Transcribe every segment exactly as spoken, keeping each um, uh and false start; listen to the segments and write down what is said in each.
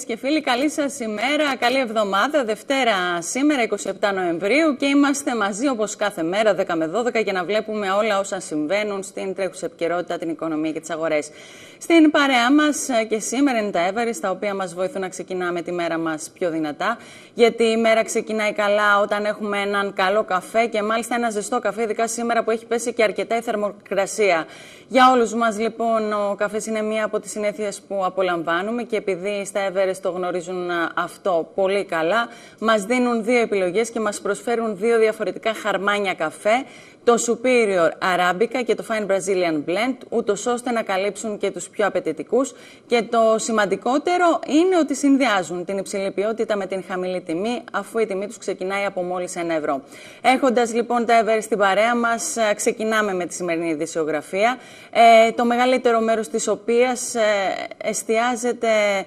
και φίλοι, καλή σας ημέρα, καλή εβδομάδα. Δευτέρα σήμερα, εικοστή εβδόμη Νοεμβρίου, και είμαστε μαζί όπως κάθε μέρα, δέκα με δώδεκα, για να βλέπουμε όλα όσα συμβαίνουν στην τρέχουσα επικαιρότητα, την οικονομία και τις αγορές. Στην παρέα μας και σήμερα είναι τα Everest, τα οποία μας βοηθούν να ξεκινάμε τη μέρα μας πιο δυνατά. Γιατί η μέρα ξεκινάει καλά όταν έχουμε έναν καλό καφέ και μάλιστα ένα ζεστό καφέ, ειδικά σήμερα που έχει πέσει και αρκετά η θερμοκρασία. Για όλους μας, λοιπόν, ο καφές είναι μία από τις συνήθειες που απολαμβάνουμε και επειδή στα Everest το γνωρίζουν αυτό πολύ καλά, μας δίνουν δύο επιλογές και μας προσφέρουν δύο διαφορετικά χαρμάνια καφέ, το Superior Arabica και το Fine Brazilian Blend, ούτως ώστε να καλύψουν και τους πιο απαιτητικούς. Και το σημαντικότερο είναι ότι συνδυάζουν την υψηλή ποιότητα με την χαμηλή τιμή, αφού η τιμή τους ξεκινάει από μόλις ένα ευρώ. Έχοντας λοιπόν τα Everest στην παρέα μας, ξεκινάμε με τη σημερινή ειδησιογραφία, ε, το μεγαλύτερο μέρος της οποίας ε, εστιάζεται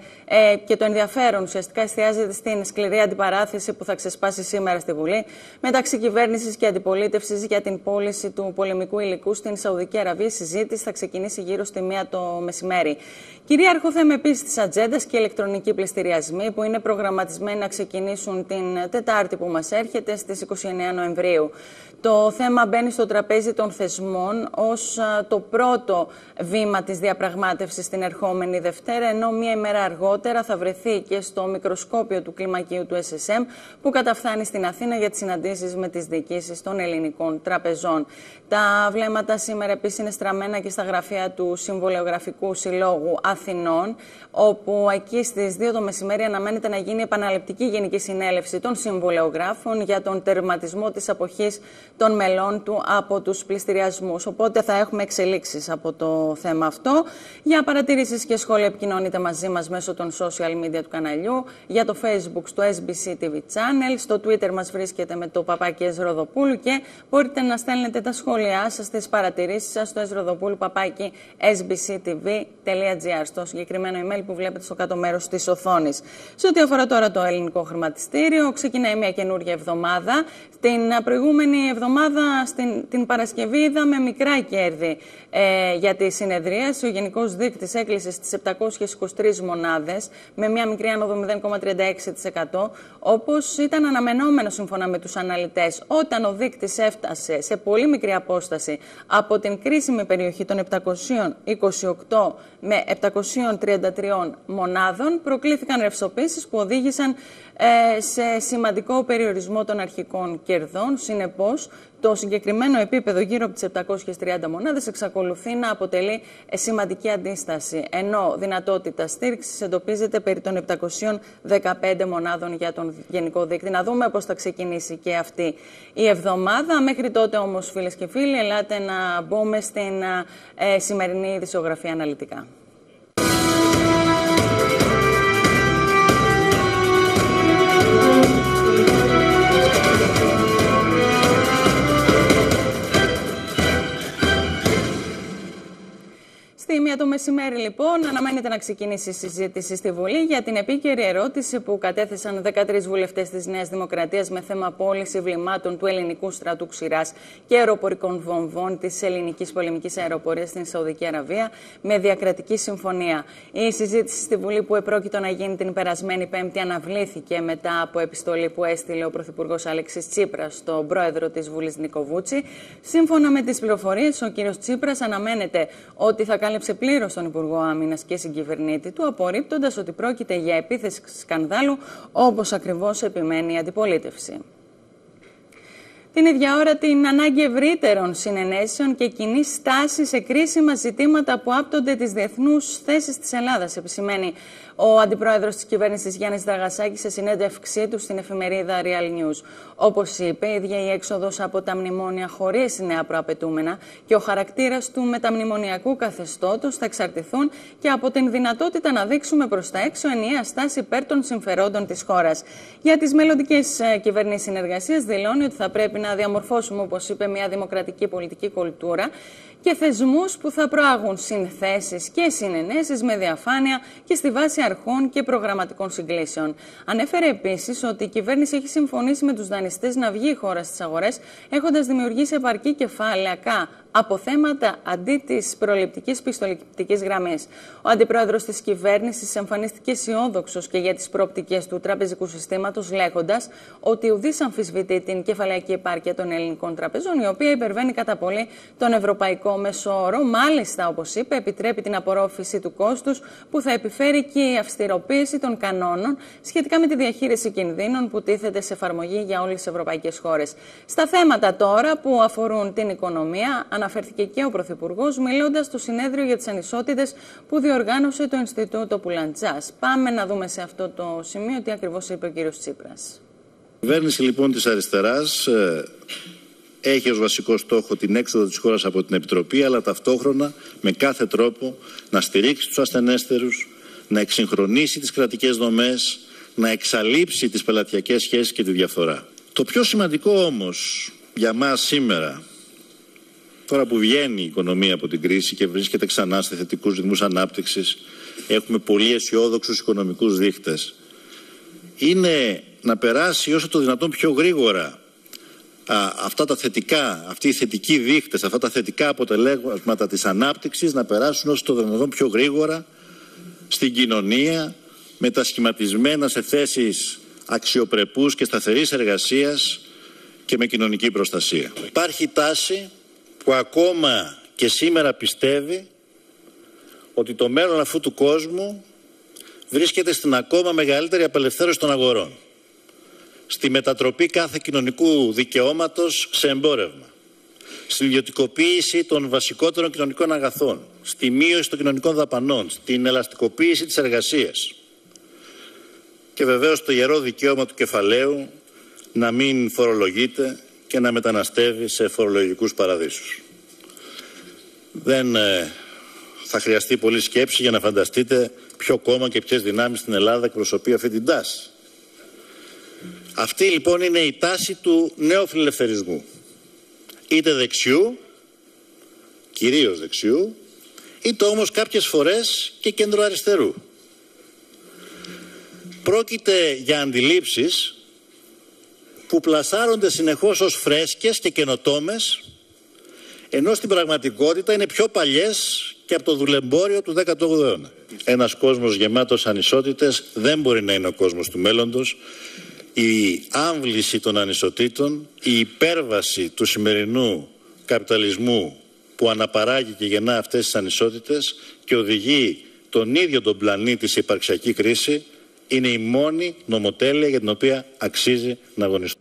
ε, και το ενδιαφέρον ουσιαστικά εστιάζεται στην σκληρή αντιπαράθεση που θα ξεσπάσει σήμερα στη Βουλή μεταξύ κυβέρνησης και αντιπολίτευσης για την πώληση του πολεμικού υλικού στην Σαουδική Αραβία. Η συζήτηση θα ξεκινήσει γύρω στη μία το μεσημέρι. Κυρίαρχο θέμα επίσης της ατζέντας και ηλεκτρονικοί πληστηριασμοί που είναι προγραμματισμένοι να ξεκινήσουν την Τετάρτη που μας έρχεται στις εικοστή ενάτη Νοεμβρίου. Το θέμα μπαίνει στο τραπέζι των θεσμών ως το πρώτο βήμα της διαπραγμάτευσης την ερχόμενη Δευτέρα, ενώ μία ημέρα αργότερα θα βρεθεί και στο μικροσκόπιο του κλιμακίου του ες ες εμ που καταφθάνει στην Αθήνα για τις συναντήσεις με τις διοικήσεις των ελληνικών τραπεζών. Τα βλέμματα σήμερα επίσης είναι στραμμένα και στα γραφεία του Συμβολεογραφικού Συλλόγου Αθηνών, όπου εκεί στις δύο το μεσημέρι αναμένεται να γίνει επαναληπτική γενική συνέλευση των συμβολεογράφων για τον τερματισμό της αποχής των μελών του από τους πληστηριασμούς. Οπότε θα έχουμε εξελίξεις από το θέμα αυτό. Για παρατηρήσεις και σχόλια επικοινωνείτε μαζί μας μέσω των social media του καναλιού, για το Facebook στο ες μπι σι τι βι Channel, στο Twitter μας βρίσκεται με το παπάκι Εσροδοπούλου και μπορείτε να στέλνετε τα σχόλιά σας, τις παρατηρήσεις σας στο esrodopoulo παπάκι ες μπι σι τι βι τελεία τζι άρ, στο συγκεκριμένο email που βλέπετε στο κάτω μέρος της οθόνης. Σε ό,τι αφορά τώρα το ελληνικό χρηματιστήριο, ξεκινάει μια καινούργια εβδομάδα. Την προηγούμενη εβδομάδα, στην, την Παρασκευή, είδαμε μικρά κέρδη ε, για τη συνεδρίαση. Ο γενικός δείκτης έκλεισε στις επτακόσιες είκοσι τρεις μονάδες, με μια μικρή άνοδο μηδέν κόμμα τριάντα έξι τοις εκατό, όπως ήταν αναμενόμενο σύμφωνα με τους αναλυτές, όταν ο δείκτης έφτασε σε πολύ μικρή απόσταση από την κρίσιμη περιοχή των επτακόσιες είκοσι οκτώ με επτακόσιες τριάντα τρία μονάδων, προκλήθηκαν ρευστοποίησεις που οδήγησαν ε, σε σημαντικό περιορισμό των αρχικών κερδών. Συνεπώς, το συγκεκριμένο επίπεδο γύρω από τις επτακόσιες τριάντα μονάδες εξακολουθεί να αποτελεί σημαντική αντίσταση, ενώ δυνατότητα στήριξης εντοπίζεται περί των επτακόσιες δεκαπέντε μονάδων για τον γενικό δείκτη. Να δούμε πώς θα ξεκινήσει και αυτή η εβδομάδα. Μέχρι τότε όμως, φίλες και φίλοι, ελάτε να μπούμε στην ε, σημερινή ειδησιογραφία αναλυτικά. Στη μία το μεσημέρι, λοιπόν, αναμένεται να ξεκινήσει η συζήτηση στη Βουλή για την επίκαιρη ερώτηση που κατέθεσαν δεκατρείς βουλευτές της Νέας Δημοκρατίας με θέμα πώληση βλημάτων του ελληνικού στρατού ξηράς και αεροπορικών βομβών της ελληνικής πολεμικής αεροπορίας στην Σαουδική Αραβία με διακρατική συμφωνία. Η συζήτηση στη Βουλή, που επρόκειτο να γίνει την περασμένη Πέμπτη, αναβλήθηκε μετά από επιστολή που έστειλε ο Πρωθυπουργός Αλέξης Τσίπρας στον πρόεδρο της Βουλής Νίκο Βούτση. Σύμφωνα με τις πληροφορίες, ο κ. Τσίπρας αναμένεται ότι θα κάλυψε πλήρως τον Υπουργό Άμυνας και συγκυβερνήτη του, απορρίπτοντας ότι πρόκειται για επίθεση σκανδάλου, όπως ακριβώς επιμένει η αντιπολίτευση. Την ίδια ώρα, την ανάγκη ευρύτερων συνενέσεων και κοινή στάση σε κρίσιμα ζητήματα που άπτονται της διεθνούς θέσης της Ελλάδας, επισημαίνει ο αντιπρόεδρος της κυβέρνησης Γιάννης Δραγασάκης σε συνέντευξή του στην εφημερίδα Real News. Όπως είπε, η ίδια η έξοδος από τα μνημόνια χωρίς νέα προαπαιτούμενα και ο χαρακτήρας του μεταμνημονιακού καθεστώτος θα εξαρτηθούν και από την δυνατότητα να δείξουμε προς τα έξω ενιαία στάση υπέρ των συμφερόντων της χώρας. Για τις μελλοντικές κυβερνήσεις συνεργασίας, δηλώνει ότι θα πρέπει να διαμορφώσουμε, όπως είπε, μια δημοκρατική πολιτική κουλτούρα και θεσμούς που θα προάγουν συνθέσεις και συνενέσεις με διαφάνεια και στη βάση αρχών και προγραμματικών συγκλήσεων. Ανέφερε επίσης ότι η κυβέρνηση έχει συμφωνήσει με τους δανειστές να βγει η χώρα στις αγορές, έχοντας δημιουργήσει επαρκή κεφαλαιακά αποθέματα αντί της προληπτικής πιστοληπτικής γραμμής. Ο αντιπρόεδρος της κυβέρνησης εμφανίστηκε αισιόδοξος και για τις προοπτικές του τραπεζικού συστήματος, λέγοντας ότι ουδής αμφισβητεί την κεφαλαιακή επάρκεια των ελληνικών τραπεζών, η οποία υπερβαίνει κατά πολύ τον ευρωπαϊκό μέσο όρο. Μάλιστα, όπως είπε, επιτρέπει την απορρόφηση του κόστους που θα επιφέρει και η αυστηροποίηση των κανόνων σχετικά με τη διαχείριση κινδύνων που τίθεται σε εφαρμογή για όλες τις ευρωπαϊκές χώρες. Στα θέματα τώρα που αφορούν την οικονομία, αναφέρθηκε και ο Πρωθυπουργός, μιλώντας στο συνέδριο για τις ανισότητες που διοργάνωσε το Ινστιτούτο Πουλαντζάς. Πάμε να δούμε σε αυτό το σημείο τι ακριβώς είπε ο κύριος Τσίπρας. Η κυβέρνηση λοιπόν της αριστεράς ε, έχει ως βασικό στόχο την έξοδο της χώρας από την Επιτροπή, αλλά ταυτόχρονα με κάθε τρόπο να στηρίξει τους ασθενέστερους, να εξυγχρονίσει τις κρατικές δομές, να εξαλείψει τις πελατειακές σχέσεις και τη διαφθορά. Το πιο σημαντικό όμως για μας σήμερα, τώρα που βγαίνει η οικονομία από την κρίση και βρίσκεται ξανά σε θετικούς ρυθμούς ανάπτυξης, έχουμε πολύ αισιόδοξους οικονομικούς δείχτες, είναι να περάσει όσο το δυνατόν πιο γρήγορα α, αυτά τα θετικά, αυτοί οι θετικοί δείχτες, αυτά τα θετικά αποτελέσματα της ανάπτυξης να περάσουν όσο το δυνατόν πιο γρήγορα στην κοινωνία, μετασχηματισμένα σε θέσεις αξιοπρεπούς και σταθερής εργασίας και με κοινωνική προστασία. Υπάρχει τάση που ακόμα και σήμερα πιστεύει ότι το μέλλον αυτού του κόσμου βρίσκεται στην ακόμα μεγαλύτερη απελευθέρωση των αγορών, στη μετατροπή κάθε κοινωνικού δικαιώματος σε εμπόρευμα, στην ιδιωτικοποίηση των βασικότερων κοινωνικών αγαθών, στη μείωση των κοινωνικών δαπανών, στην ελαστικοποίηση της εργασίας και βεβαίως το ιερό δικαίωμα του κεφαλαίου να μην φορολογείται και να μεταναστεύει σε φορολογικούς παραδείσους. Δεν ε, θα χρειαστεί πολλή σκέψη για να φανταστείτε ποιο κόμμα και ποιες δυνάμεις στην Ελλάδα εκπροσωπεί αυτή την τάση. Αυτή λοιπόν είναι η τάση του νέου φιλελευθερισμού. Είτε δεξιού, κυρίως δεξιού, είτε όμως κάποιες φορές και κεντροαριστερού. Πρόκειται για αντιλήψεις που πλασάρονται συνεχώς ως φρέσκες και καινοτόμες, ενώ στην πραγματικότητα είναι πιο παλιές και από το δουλεμπόριο του δέκατου όγδοου αιώνα. Ένας κόσμος γεμάτος ανισότητες δεν μπορεί να είναι ο κόσμος του μέλλοντος. Η άμβληση των ανισοτήτων, η υπέρβαση του σημερινού καπιταλισμού που αναπαράγει και γεννά αυτές τις ανισότητες και οδηγεί τον ίδιο τον πλανήτη σε υπαρξιακή κρίση, είναι η μόνη νομοτέλεια για την οποία αξίζει να αγωνιστούμε.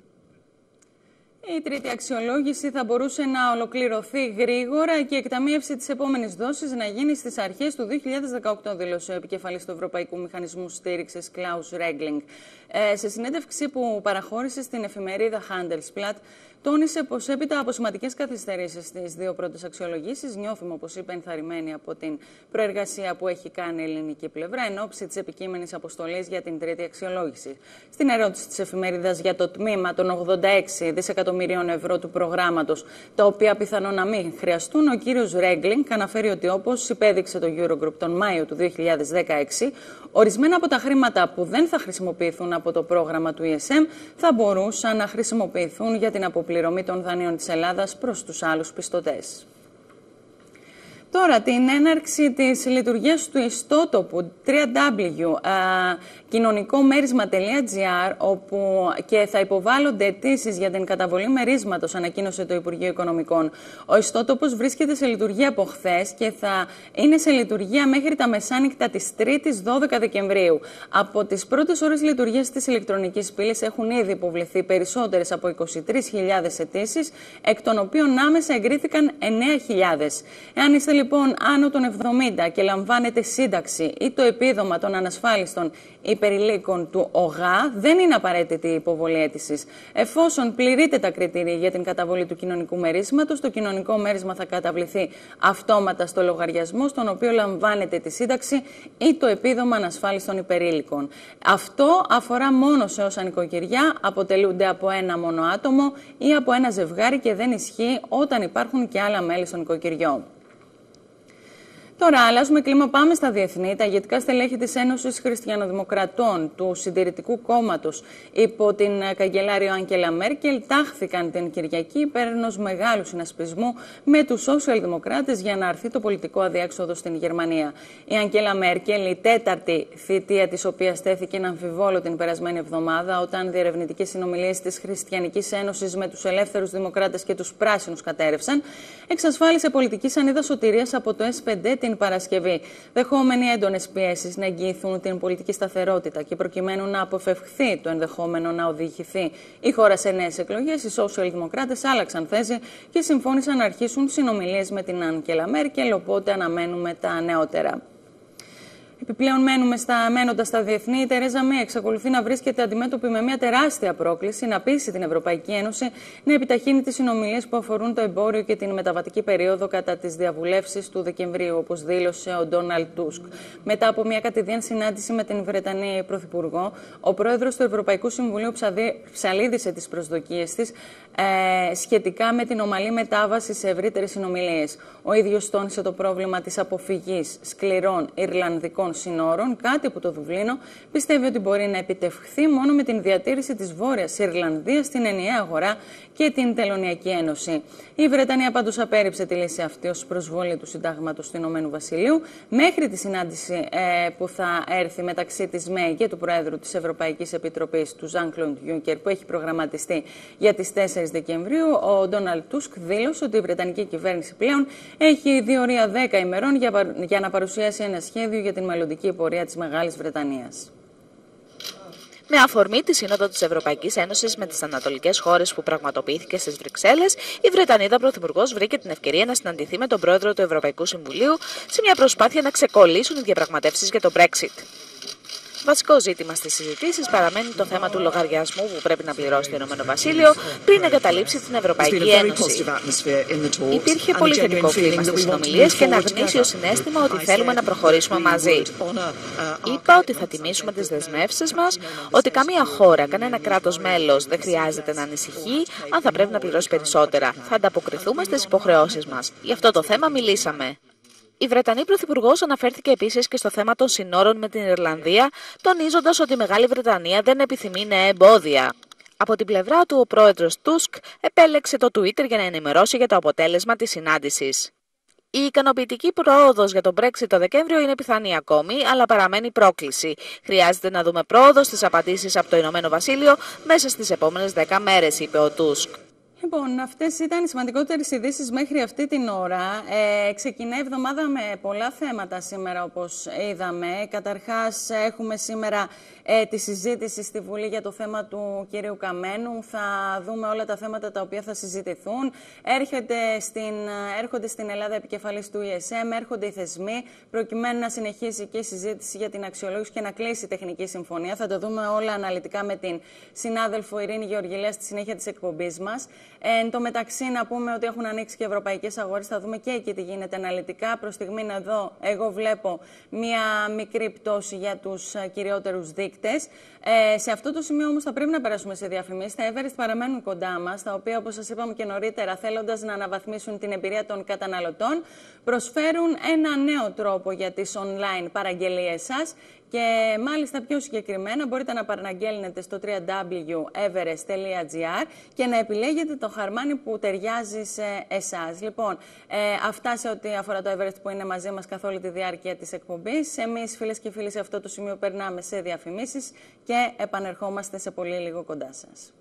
Η τρίτη αξιολόγηση θα μπορούσε να ολοκληρωθεί γρήγορα και η εκταμείευση της επόμενης δόσης να γίνει στις αρχές του δύο χιλιάδες δεκαοκτώ, δήλωσε ο επικεφαλής του Ευρωπαϊκού Μηχανισμού Στήριξης Κλάους Ρέγκλινγκ. Ε, σε συνέντευξη που παραχώρησε στην εφημερίδα Handelsblatt, τόνισε πως έπειτα από σημαντικές καθυστερήσεις στις δύο πρώτες αξιολογήσεις, νιώθουμε, όπως είπε, ενθαρρυμένοι από την προεργασία που έχει κάνει η ελληνική πλευρά εν ώψη της επικείμενης αποστολής για την τρίτη αξιολόγηση. Στην ερώτηση της εφημερίδας για το τμήμα των ογδόντα έξι δισεκατομμυρίων ευρώ του προγράμματος, τα οποία πιθανόν να μην χρειαστούν, ο κύριος Ρέγκλινγκ αναφέρει ότι, όπως υπέδειξε το Eurogroup τον Μάιο του δύο χιλιάδες δεκαέξι, ορισμένα από τα χρήματα που δεν θα χρησιμοποιηθούν από το πρόγραμμα του ι ες εμ θα μπορούσαν να χρησιμοποιηθούν για την αποπληρωμή των δανείων της Ελλάδας προς τους άλλους πιστωτές. Τώρα, την έναρξη της λειτουργίας του ιστότοπου double-u double-u double-u τελεία κοινωνικό μέρισμα τελεία τζι άρ, όπου και θα υποβάλλονται αιτήσεις για την καταβολή μερίσματος, ανακοίνωσε το Υπουργείο Οικονομικών. Ο ιστότοπος βρίσκεται σε λειτουργία από χθες και θα είναι σε λειτουργία μέχρι τα μεσάνυχτα της τρίτης δώδεκα Δεκεμβρίου. Από τις πρώτες ώρες λειτουργίας της ηλεκτρονικής πύλης έχουν ήδη υποβληθεί περισσότερες από είκοσι τρεις χιλιάδες αιτήσεις, εκ των οποίων άμεσα εγκρίθηκαν εννέα χιλιάδες. Εάν είστε λοιπόν άνω των εβδομήντα και λαμβάνετε σύνταξη ή το επίδομα των ανασφάλιστων υπερηλίκων του ΟΓΑ, δεν είναι απαραίτητη η υποβολή αίτησης. Εφόσον πληρείτε τα κριτήρια για την καταβολή του κοινωνικού μερίσματος, το κοινωνικό μέρισμα θα καταβληθεί αυτόματα στο λογαριασμό στον οποίο λαμβάνετε τη σύνταξη ή το επίδομα ανασφάλιστων υπερήλικων. Αυτό αφορά μόνο σε όσα νοικοκυριά αποτελούνται από ένα μόνο άτομο ή από ένα ζευγάρι και δεν ισχύει όταν υπάρχουν και άλλα μέλη στο νοικοκυριό. Τώρα, αλλάζουμε κλίμα, πάμε στα διεθνή. Τα ηγετικά στελέχη της Ένωσης Χριστιανοδημοκρατών του Συντηρητικού Κόμματος υπό την καγκελάριο Άγγελα Μέρκελ τάχθηκαν την Κυριακή υπέρ ενός μεγάλου συνασπισμού με τους σοσιαλδημοκράτες για να αρθεί το πολιτικό αδιέξοδο στην Γερμανία. Η Άγγελα Μέρκελ, η τέταρτη θητεία της οποίας τέθηκε να αμφιβόλο την περασμένη εβδομάδα, όταν διερευνητικές συνομιλίες της Χριστιανικής Ένωσης με τους Ελεύθερους Δημοκράτες και τους Πράσινους κατέρευσαν, εξασφάλισε πολιτική σανίδα σωτηρίας από το ες πι ντι την Παρασκευή, δεχόμενοι έντονες πιέσεις να εγγυηθούν την πολιτική σταθερότητα και προκειμένου να αποφευχθεί το ενδεχόμενο να οδηγηθεί η χώρα σε νέες εκλογές, οι σοσιαλδημοκράτες άλλαξαν θέση και συμφώνησαν να αρχίσουν συνομιλίες με την Άγγελα Μέρκελ, οπότε αναμένουμε τα νεότερα. Επιπλέον, μένουμε στα, μένοντας στα διεθνή, η Τερέζα Μέη εξακολουθεί να βρίσκεται αντιμέτωπη με μια τεράστια πρόκληση να πείσει την Ευρωπαϊκή Ένωση να επιταχύνει τις συνομιλίες που αφορούν το εμπόριο και την μεταβατική περίοδο κατά τις διαβουλεύσεις του Δεκεμβρίου, όπως δήλωσε ο Ντόναλντ Τούσκ. Μετά από μια κατηδίαν συνάντηση με την Βρετανή Πρωθυπουργό, ο πρόεδρος του Ευρωπαϊκού Συμβουλίου ψαλίδησε τις προσδοκίες της ε, σχετικά με την ομαλή μετάβαση σε ευρύτερες συνομιλίες. Ο ίδιος τόνισε το πρόβλημα της αποφυγής σκληρών Ιρλανδικών συνόρων, κάτι που το Δουβλίνο πιστεύει ότι μπορεί να επιτευχθεί μόνο με την διατήρηση της Βόρειας Ιρλανδίας στην ενιαία αγορά και την Τελωνειακή Ένωση. Η Βρετανία πάντως απέρριψε τη λύση αυτή ως προσβολή του συντάγματος του Ηνωμένου Βασιλείου μέχρι τη συνάντηση ε, που θα έρθει μεταξύ της Μέη και του Προέδρου της Ευρωπαϊκής Επιτροπής, του Ζαν-Κλοντ Γιούνκερ, που έχει προγραμματιστεί για τις τέσσερις Δεκεμβρίου. Ο Ντόναλντ Τούσκ δήλωσε ότι η Βρετανική κυβέρνηση πλέον έχει διορία δέκα ημερών για, για να παρουσιάσει ένα σχέδιο για την μελλοντική πορεία της Μεγάλης Βρετανίας. Με αφορμή τη Σύνοδο της Ευρωπαϊκής Ένωσης με τις ανατολικές χώρες που πραγματοποιήθηκε στις Βρυξέλλες, η Βρετανίδα Πρωθυπουργός βρήκε την ευκαιρία να συναντηθεί με τον πρόεδρο του Ευρωπαϊκού Συμβουλίου σε μια προσπάθεια να ξεκολλήσουν οι διαπραγματεύσεις για το Brexit. Βασικό ζήτημα στις συζητήσεις παραμένει το θέμα του λογαριασμού που πρέπει να πληρώσει το Ηνωμένο Βασίλειο πριν εγκαταλείψει την Ευρωπαϊκή Ένωση. Υπήρχε πολύ θετικό κλίμα στις συνομιλίες και ένα γνήσιο συναίσθημα ότι θέλουμε να προχωρήσουμε μαζί. Είπα ότι θα τιμήσουμε τις δεσμεύσεις μας, ότι καμία χώρα, κανένα κράτος μέλος δεν χρειάζεται να ανησυχεί αν θα πρέπει να πληρώσει περισσότερα. Θα ανταποκριθούμε στις υποχρεώσεις μας. Γι' αυτό το θέμα μιλήσαμε. Η Βρετανή Πρωθυπουργός αναφέρθηκε επίσης και στο θέμα των συνόρων με την Ιρλανδία, τονίζοντας ότι η Μεγάλη Βρετανία δεν επιθυμεί νέα εμπόδια. Από την πλευρά του, ο πρόεδρος Τούσκ επέλεξε το Twitter για να ενημερώσει για το αποτέλεσμα της συνάντησης. Η ικανοποιητική πρόοδος για τον Brexit το Δεκέμβριο είναι πιθανή ακόμη, αλλά παραμένει πρόκληση. Χρειάζεται να δούμε πρόοδο στις απαντήσεις από το Ηνωμένο Βασίλειο μέσα στις επόμενες δέκα μέρες, είπε ο Τούσκ. Λοιπόν, αυτές ήταν οι σημαντικότερες ειδήσεις μέχρι αυτή την ώρα. Ε, ξεκινάει η εβδομάδα με πολλά θέματα σήμερα, όπως είδαμε. Καταρχάς, έχουμε σήμερα ε, τη συζήτηση στη Βουλή για το θέμα του κυρίου Καμένου. Θα δούμε όλα τα θέματα τα οποία θα συζητηθούν. Έρχεται στην, έρχονται στην Ελλάδα επικεφαλής του ι ες εμ, έρχονται οι θεσμοί, προκειμένου να συνεχίσει και η συζήτηση για την αξιολόγηση και να κλείσει η τεχνική συμφωνία. Θα το δούμε όλα αναλυτικά με την συνάδελφο Ειρήνη Γεωργιλέα στη συνέχεια της εκπομπής μας. Εν τω μεταξύ, να πούμε ότι έχουν ανοίξει και ευρωπαϊκές αγορές. Θα δούμε και εκεί τι γίνεται αναλυτικά. Προς στιγμήν εδώ, εγώ βλέπω μία μικρή πτώση για τους κυριότερους δείκτες. Ε, σε αυτό το σημείο όμως θα πρέπει να περάσουμε σε διαφημίσεις. Τα Everest παραμένουν κοντά μας, τα οποία, όπως σας είπαμε και νωρίτερα, θέλοντας να αναβαθμίσουν την εμπειρία των καταναλωτών, προσφέρουν ένα νέο τρόπο για τις online παραγγελίες σας. Και μάλιστα πιο συγκεκριμένα μπορείτε να παραγγέλνετε στο double-u double-u double-u τελεία everest τελεία gr και να επιλέγετε το χαρμάνι που ταιριάζει σε εσάς. Λοιπόν, ε, αυτά σε ό,τι αφορά το Everest που είναι μαζί μας καθ' όλη τη διάρκεια της εκπομπής. Εμείς, φίλες και φίλοι, σε αυτό το σημείο περνάμε σε διαφημίσεις και επανερχόμαστε σε πολύ λίγο κοντά σας.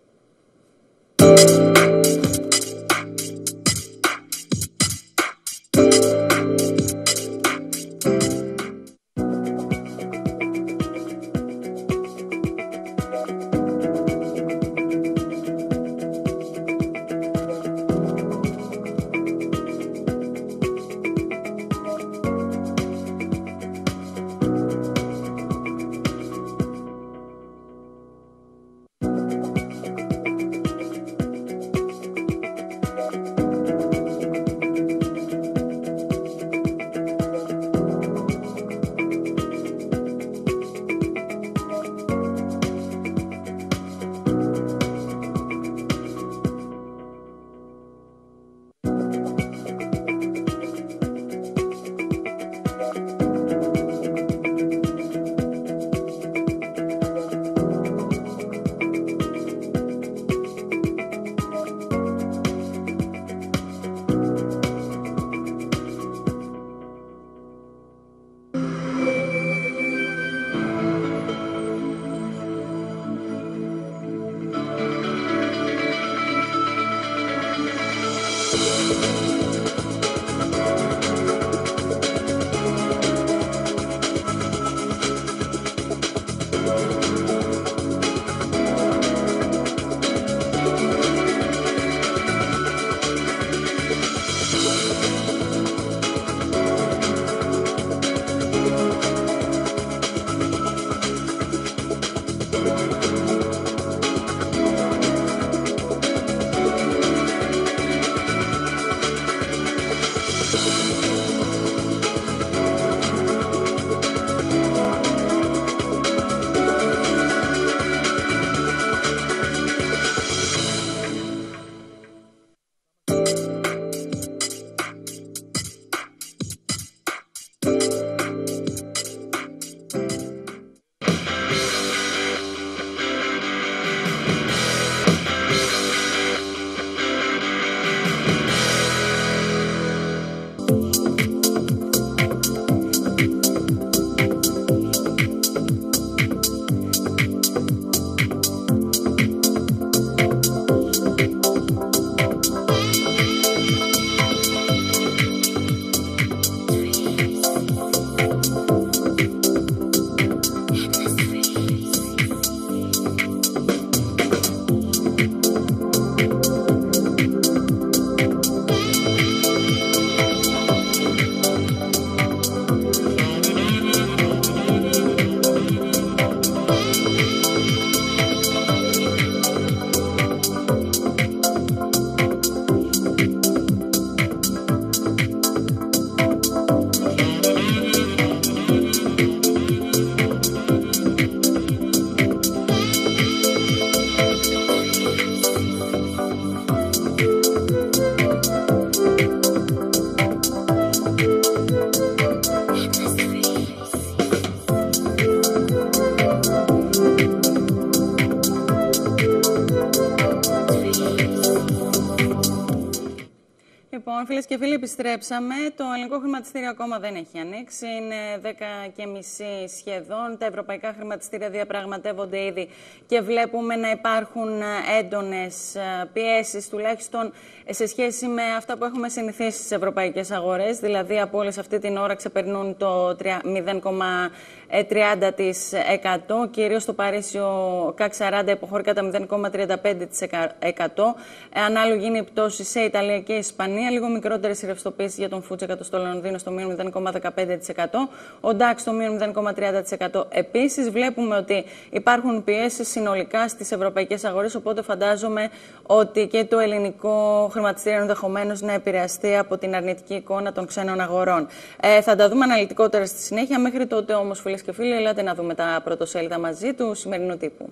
Λοιπόν, φίλες και φίλοι, επιστρέψαμε. Το ελληνικό χρηματιστήριο ακόμα δεν έχει ανοίξει. Είναι δέκα και μισή σχεδόν. Τα ευρωπαϊκά χρηματιστήρια διαπραγματεύονται ήδη και βλέπουμε να υπάρχουν έντονες πιέσεις, τουλάχιστον σε σχέση με αυτά που έχουμε συνηθίσει στις ευρωπαϊκές αγορές. Δηλαδή, από όλες αυτή την ώρα ξεπερνούν το μηδέν κόμμα τριάντα τοις εκατό. Κυρίως στο Παρίσι ο κακ σαράντα υποχωρεί κατά μηδέν κόμμα τριάντα πέντε τοις εκατό. Ανάλογη είναι η πτώση σε Ιταλία και Ισπανία. Λίγο μικρότερε οι ρευστοποίησεις για τον Φούτσε εκατό στο Λονδίνο στο μείον μηδέν κόμμα δεκαπέντε τοις εκατό. Ο νταξ στο μείον μηδέν κόμμα τριάντα τοις εκατό. Επίσης, βλέπουμε ότι υπάρχουν πιέσεις συνολικά στις ευρωπαϊκές αγορές. Οπότε, φαντάζομαι ότι και το ελληνικό χρηματιστήριο ενδεχομένως να επηρεαστεί από την αρνητική εικόνα των ξένων αγορών. Ε, θα τα δούμε αναλυτικότερα στη συνέχεια. Μέχρι τότε, όμως, φίλες και φίλοι, ελάτε να δούμε τα πρωτοσέλιδα μαζί του σημερινού τύπου.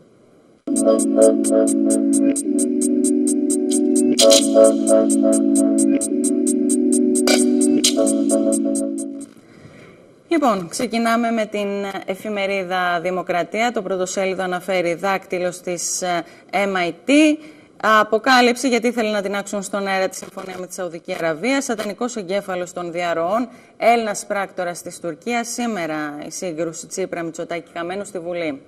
Λοιπόν, ξεκινάμε με την εφημερίδα Δημοκρατία. Το πρωτοσέλιδο αναφέρει δάκτυλο της εμ άι τι. Αποκάλυψη γιατί ήθελε να τινάξουν στον αέρα τη συμφωνία με τη Σαουδική Αραβία. Σατανικός εγκέφαλος των διαρροών. Έλληνας πράκτορας της Τουρκίας. Σήμερα η σύγκρουση Τσίπρα-Μητσοτάκη Καμένου στη Βουλή.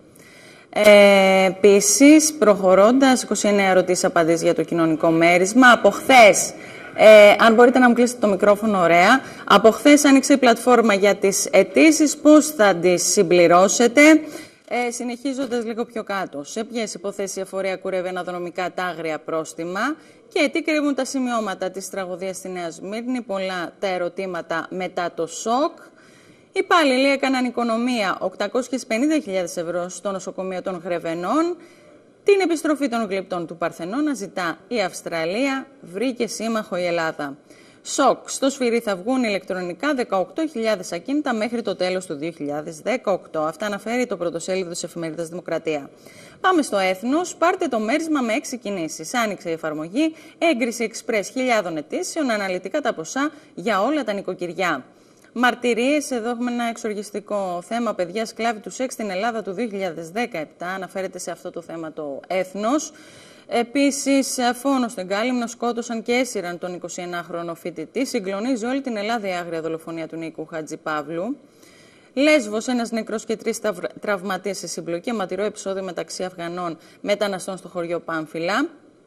Ε, Επίσης, προχωρώντας, είκοσι εννέα ερωτήσεις απαντήσεις για το κοινωνικό μέρισμα. Από χθες, ε, αν μπορείτε να μου κλείσετε το μικρόφωνο, ωραία. Από χθες άνοιξε η πλατφόρμα για τις αιτήσεις. Πώς θα τις συμπληρώσετε? Ε, συνεχίζοντας λίγο πιο κάτω, σε ποιες υποθέσεις η εφορία κουρεύει αναδρομικά τα άγρια πρόστιμα και τι κρύβουν τα σημειώματα της τραγωδίας στη Νέα Σμύρνη, πολλά τα ερωτήματα μετά το σοκ. Οι υπάλληλοι έκαναν οικονομία οκτακόσιες πενήντα χιλιάδες ευρώ στο νοσοκομείο των Γρεβενών. Την επιστροφή των γλυπτών του Παρθενώνα ζητά η Αυστραλία, βρήκε σύμμαχο η Ελλάδα. Σοκ. Στο σφυρί θα βγουν ηλεκτρονικά δεκαοκτώ χιλιάδες ακίνητα μέχρι το τέλος του δύο χιλιάδες δεκαοκτώ. Αυτά αναφέρει το πρωτοσέλιδο της εφημερίδας Δημοκρατία. Πάμε στο Έθνος. Πάρτε το μέρισμα με έξι κινήσεις. Άνοιξε η εφαρμογή. Έγκριση εξπρές χιλιάδων αιτήσεων. Αναλυτικά τα ποσά για όλα τα νοικοκυριά. Μαρτυρίες. Εδώ έχουμε ένα εξοργιστικό θέμα. Παιδιά σκλάβοι του σεξ στην Ελλάδα του δύο χιλιάδες δεκαεπτά. Αναφέρεται σε αυτό το θέμα το Έθνος. Επίσης, φόνο στην Κάλυμνο, σκότωσαν και έσυραν τον εικοσιενάχρονο φοιτητή. Συγκλονίζει όλη την Ελλάδα η άγρια δολοφονία του Νίκου Χατζηπαύλου. Λέσβος, ένας νεκρός και τρεις τραυματίες σε συμπλοκή. Αιματηρό επεισόδιο μεταξύ Αφγανών μεταναστών στο χωριό Πάμφυλα.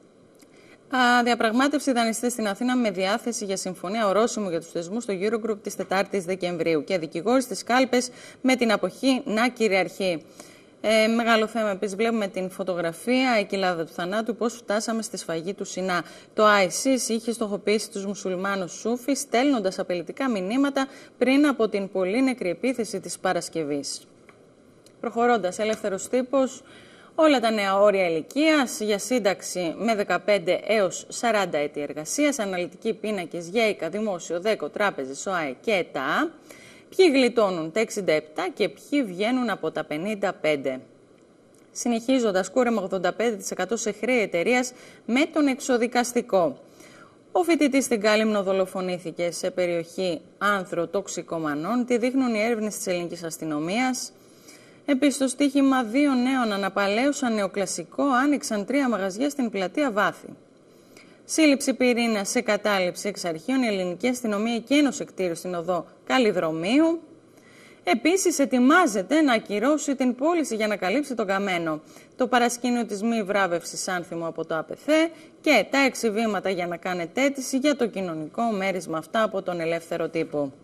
Διαπραγμάτευση δανειστές στην Αθήνα με διάθεση για συμφωνία ορόσημου για τους θεσμούς στο Eurogroup της τετάρτης Δεκεμβρίου. Και δικηγόροι στις κάλπες με την αποχή να κυριαρχεί. Ε, μεγάλο θέμα επίσης, βλέπουμε την φωτογραφία, η κοιλάδα του θανάτου, πώς φτάσαμε στη σφαγή του Σινά. Το άισις είχε στοχοποιήσει τους μουσουλμάνους Σούφι, στέλνοντας απειλητικά μηνύματα πριν από την πολύ νεκρή επίθεση της Παρασκευής. Προχωρώντας, ελεύθερος τύπος, όλα τα νέα όρια ηλικίας για σύνταξη με δεκαπέντε έως σαράντα έτη εργασίας, αναλυτικοί πίνακες ΓΕΙΚΑ, Δημόσιο, ΔΕΚΟ, Τράπεζες, ΟΑΕ και ΕΤΑ. Ποιοι γλιτώνουν τα εξήντα επτά και ποιοι βγαίνουν από τα πενήντα πέντε. Συνεχίζοντας, κούρεμα ογδόντα πέντε τοις εκατό σε χρέη εταιρείας με τον εξοδικαστικό. Ο φοιτητής στην Κάλυμνο δολοφονήθηκε σε περιοχή άνθρο-τοξικομανών. Τι δείχνουν οι έρευνες της ελληνικής αστυνομίας. Επίσης, το στοίχημα δύο νέων αναπαλαίωσαν νεοκλασικό, άνοιξαν τρία μαγαζιά στην πλατεία Βάθη. Σύλληψη πυρήνα σε κατάληψη εξ αρχείων, η ελληνική αστυνομία εκένωσε κτίριο στην οδό Καλλιδρομίου. Επίσης, ετοιμάζεται να ακυρώσει την πώληση για να καλύψει τον καμένο. Το παρασκήνιο της μη βράβευσης άνθιμου από το ΑΠΕΘΕ και τα έξι βήματα για να κάνετε αίτηση για το κοινωνικό μέρισμα. Αυτά από τον Ελεύθερο Τύπο.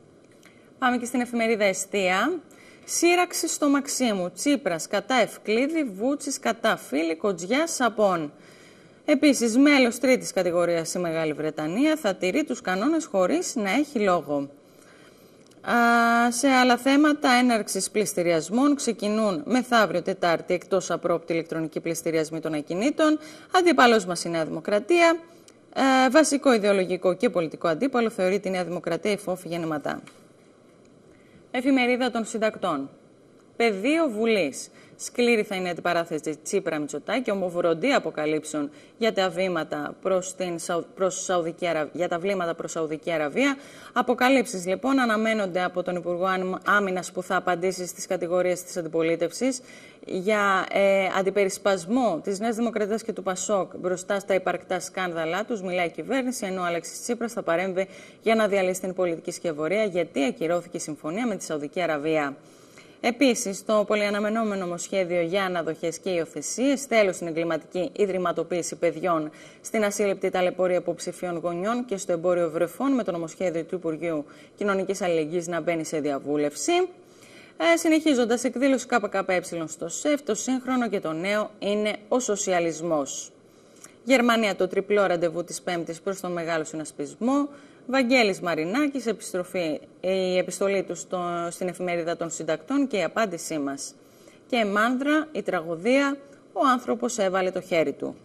Πάμε και στην εφημερίδα Εστία. Σύραξη στο Μαξίμου. Τσίπρας κατά Ευκλήδη, Βούτσης κατά Φίλη, Κοτζιά Σαπών. Επίσης, μέλος τρίτης κατηγορίας η Μεγάλη Βρετανία θα τηρεί τους κανόνες χωρίς να έχει λόγο. Α, σε άλλα θέματα, έναρξης πληστηριασμών ξεκινούν μεθαύριο Τετάρτη εκτός απρόπτη ηλεκτρονική πληστηριασμή των ακινήτων. Αντίπαλος μας η Νέα Δημοκρατία. Α, βασικό ιδεολογικό και πολιτικό αντίπαλο θεωρεί τη Νέα Δημοκρατία η φόφη γεννηματά. Εφημερίδα των Συντακτών. Πεδίο Βουλής. Σκλήρη θα είναι η αντιπαράθεση Τσίπρα-Μητσοτάκη, ομοβροντή αποκαλύψεων για τα βήματα προς την προς Σαουδική Αραβία, για τα βλήματα προς Σαουδική Αραβία. Αποκαλύψεις λοιπόν αναμένονται από τον Υπουργό Άμυνας, που θα απαντήσει στις κατηγορίες της αντιπολίτευσης για ε, αντιπερισπασμό της Νέας Δημοκρατίας και του Πασόκ μπροστά στα υπαρκτά σκάνδαλά τους. Μιλάει η κυβέρνηση, ενώ ο Αλέξης Τσίπρας θα παρέμβει για να διαλύσει την πολιτική σκευωρία, γιατί ακυρώθηκε η συμφωνία με τη Σαουδική Αραβία. Επίσης, το πολυαναμενόμενο νομοσχέδιο για αναδοχές και υιοθεσίες, τέλος στην εγκληματική ιδρυματοποίηση παιδιών, στην ασύλληπτη ταλαιπωρία υποψηφίων γονιών και στο εμπόριο βρεφών, με το νομοσχέδιο του Υπουργείου Κοινωνικής Αλληλεγγύης να μπαίνει σε διαβούλευση. Ε, συνεχίζοντας, εκδήλωση ΚΚΕ στο ΣΕΦ, το σύγχρονο και το νέο είναι ο σοσιαλισμός. Γερμανία, το τριπλό ραντεβού της Πέμπτης προς τον μεγάλο συνασπισμό. Βαγγέλης Μαρινάκης, επιστροφή, η επιστολή του στο, στην εφημερίδα των συντακτών και η απάντησή μας. Και Μάνδρα, η τραγωδία, ο άνθρωπος έβαλε το χέρι του.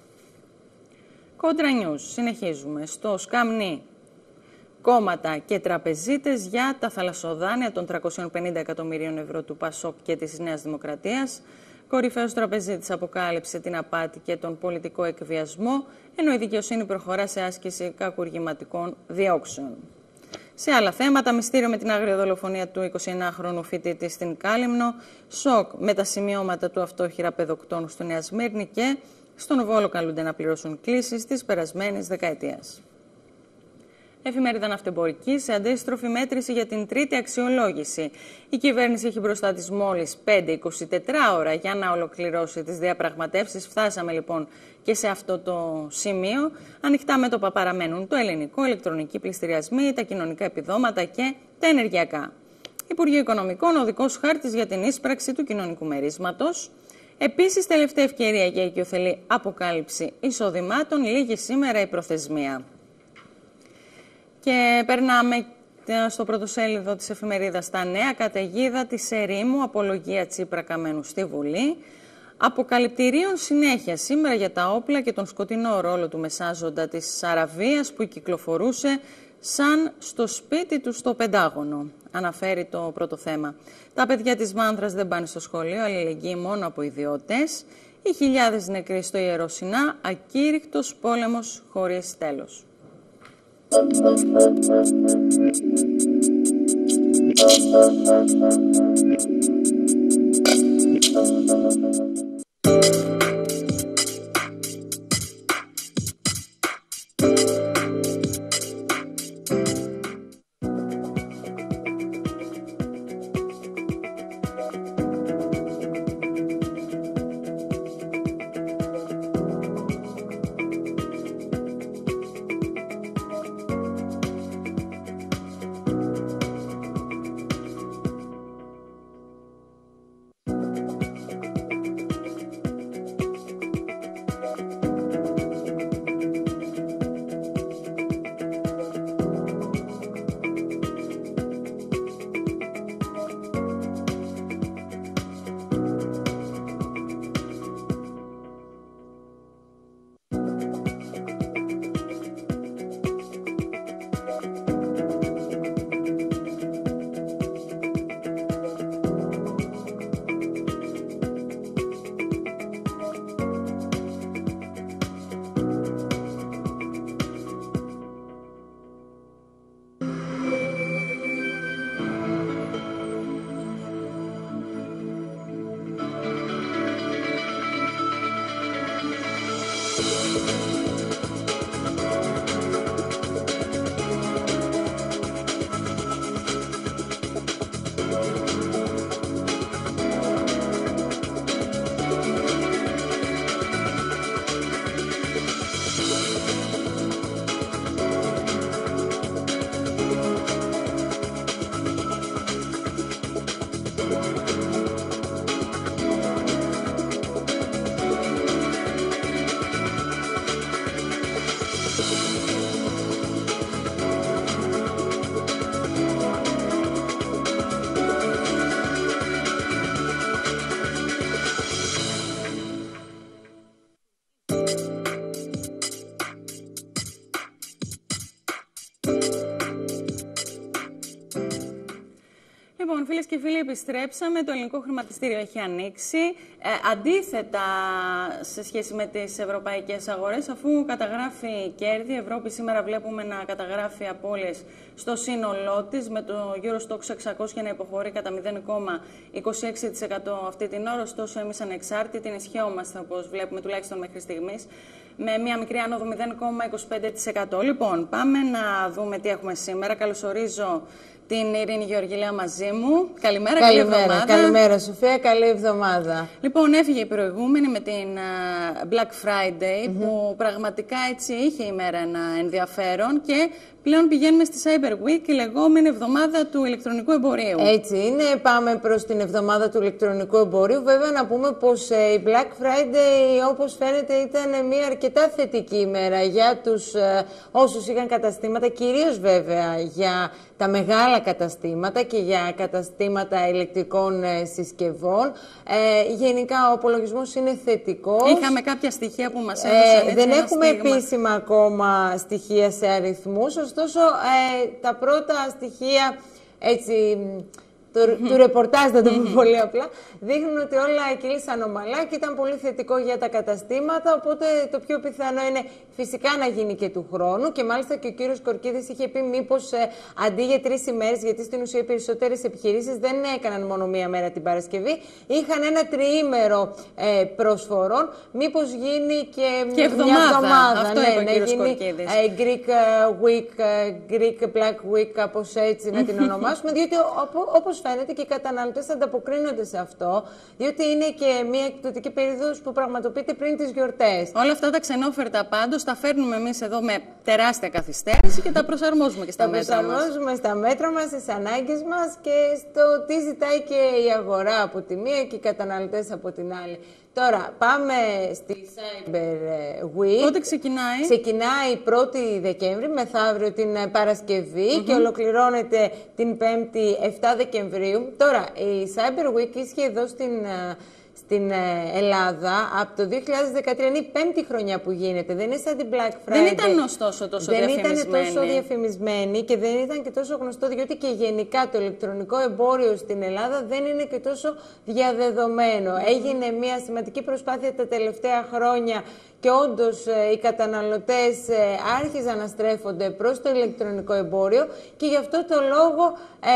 Κόντρα Νιούς, συνεχίζουμε. Στο Σκαμνί, κόμματα και τραπεζίτες για τα θαλασσοδάνεια των τριακόσιων πενήντα εκατομμυρίων ευρώ του Πασόκ και της Νέας Δημοκρατίας. Κορυφαίος τραπεζίτης αποκάλυψε την απάτη και τον πολιτικό εκβιασμό, ενώ η δικαιοσύνη προχωρά σε άσκηση κακουργηματικών διώξεων. Σε άλλα θέματα, μυστήριο με την άγρια δολοφονία του εικοσιενάχρονου φοιτητή στην Κάλυμνο, σοκ με τα σημειώματα του αυτόχειρα παιδοκτόνου στη Νέα Σμύρνη και στον Βόλο καλούνται να πληρώσουν κλήσεις της περασμένης δεκαετίας. Εφημερίδα Ναυτεμπορική, σε αντίστροφη μέτρηση για την τρίτη αξιολόγηση. Η κυβέρνηση έχει μπροστά της μόλις πέντε είκοσι τέσσερις ώρα για να ολοκληρώσει τις διαπραγματεύσεις. Φτάσαμε λοιπόν και σε αυτό το σημείο. Ανοιχτά μέτωπα παραμένουν το ελληνικό, ηλεκτρονικοί πληστηριασμοί, τα κοινωνικά επιδόματα και τα ενεργειακά. Υπουργείο Οικονομικών, οδικός χάρτης για την ίσπραξη του κοινωνικού μερίσματος. Επίσης, τελευταία ευκαιρία για οικειοθελή αποκάλυψη εισοδημάτων, λίγη σήμερα η προθεσμία. Και περνάμε στο πρωτοσέλιδο της εφημερίδας τα νέα, καταιγίδα της ερήμου, απολογία Τσίπρα Καμένου στη Βουλή. Αποκαλυπτηρίων συνέχεια σήμερα για τα όπλα και τον σκοτεινό ρόλο του μεσάζοντα της Αραβίας που κυκλοφορούσε σαν στο σπίτι του στο Πεντάγωνο, αναφέρει το πρώτο θέμα. Τα παιδιά της Μάνδρας δεν πάνε στο σχολείο, αλληλεγγύη μόνο από ιδιώτες. Οι χιλιάδες νεκροί στο Ιερό Σινά, ακήρυκτος πόλεμος χωρίς τέλος. φίλες και φίλοι, επιστρέψαμε. Το ελληνικό χρηματιστήριο έχει ανοίξει. Ε, αντίθετα σε σχέση με τις ευρωπαϊκές αγορές, αφού καταγράφει κέρδη, η Ευρώπη σήμερα βλέπουμε να καταγράφει απώλειες στο σύνολό της, με το Eurostoxx εξακόσια να υποχωρεί κατά μηδέν κόμμα είκοσι έξι τοις εκατό αυτή την ώρα. Ωστόσο, εμείς ανεξάρτητοι ενισχυόμαστε, όπως βλέπουμε τουλάχιστον μέχρι στιγμής, με μια μικρή άνοδο μηδέν κόμμα είκοσι πέντε τοις εκατό. Λοιπόν, πάμε να δούμε τι έχουμε σήμερα. Καλωσορίζω την Ειρήνη Γεωργιλέα μαζί μου. Καλημέρα, καλή εβδομάδα. Καλημέρα, Σοφία, καλή εβδομάδα. Λοιπόν, έφυγε η προηγούμενη με την Black Friday, mm-hmm. που πραγματικά έτσι είχε η μέρα ένα ενδιαφέρον και πλέον πηγαίνουμε στη Cyber Week, η λεγόμενη εβδομάδα του ηλεκτρονικού εμπορίου. Έτσι είναι, πάμε προς την εβδομάδα του ηλεκτρονικού εμπορίου. Βέβαια να πούμε πως ε, η Black Friday, όπως φαίνεται, ήταν μια αρκετά θετική ημέρα για τους ε, όσους είχαν καταστήματα, κυρίως βέβαια για τα μεγάλα καταστήματα και για καταστήματα ηλεκτρικών ε, συσκευών. Ε, γενικά ο απολογισμός είναι θετικός. Είχαμε κάποια στοιχεία που μας έδωσαν. Ε, δεν έχουμε στίγμα. επίσημα ακόμα στοιχεία σε αριθμούς, ωστόσο ε, τα πρώτα στοιχεία έτσι, του, mm-hmm. του ρεπορτάζ, να το πούμε mm-hmm. πολύ απλά, δείχνουν ότι όλα κύλησαν ομαλά και ήταν πολύ θετικό για τα καταστήματα, οπότε το πιο πιθανό είναι φυσικά να γίνει και του χρόνου και μάλιστα και ο κύριος Κορκίδης είχε πει μήπως ε, αντί για τρεις ημέρες, γιατί στην ουσία οι περισσότερες επιχειρήσεις δεν έκαναν μόνο μία μέρα την Παρασκευή, είχαν ένα τριήμερο ε, προσφορών, μήπως γίνει και, και εβδομάδα. μια εβδομάδα. Αυτό ναι, είπε ο να κύριος γίνει Κορκίδης. Ε, Greek Week, Greek Black Week, κάπως έτσι να την ονομάσουμε, διότι όπως φαίνεται και οι καταναλωτές ανταποκρίνονται σε αυτό, διότι είναι και μια εκπτωτική περίοδος που πραγματοποιείται πριν τις γιορτές. Όλα αυτά τα ξενόφερτα πάντως τα φέρνουμε εμείς εδώ με τεράστια καθυστέρηση και τα προσαρμόζουμε και στα τα μέτρα μας. Τα προσαρμόζουμε στα μέτρα μας, στις ανάγκες μας και στο τι ζητάει και η αγορά από τη μία και οι καταναλωτές από την άλλη. Τώρα, πάμε στη Cyber Week. Πότε ξεκινάει? Ξεκινάει πρώτη Δεκέμβρη, μεθαύριο την Παρασκευή mm-hmm. και ολοκληρώνεται την Πέμπτη επτά Δεκεμβρίου. Τώρα, η Cyber Week ίσχυε εδώ στην, στην Ελλάδα από το δύο χιλιάδες δεκατρία. Είναι η πέμπτη χρονιά που γίνεται. Δεν είναι σαν την Black Friday. Δεν ήταν ωστόσο τόσο δεν διαφημισμένη. Δεν ήταν τόσο διαφημισμένη και δεν ήταν και τόσο γνωστό, διότι και γενικά το ηλεκτρονικό εμπόριο στην Ελλάδα δεν είναι και τόσο διαδεδομένο. Mm-hmm. Έγινε μια σημαντική προσπάθεια τα τελευταία χρόνια και όντως οι καταναλωτές άρχιζαν να στρέφονται προς το ηλεκτρονικό εμπόριο και γι' αυτό το λόγο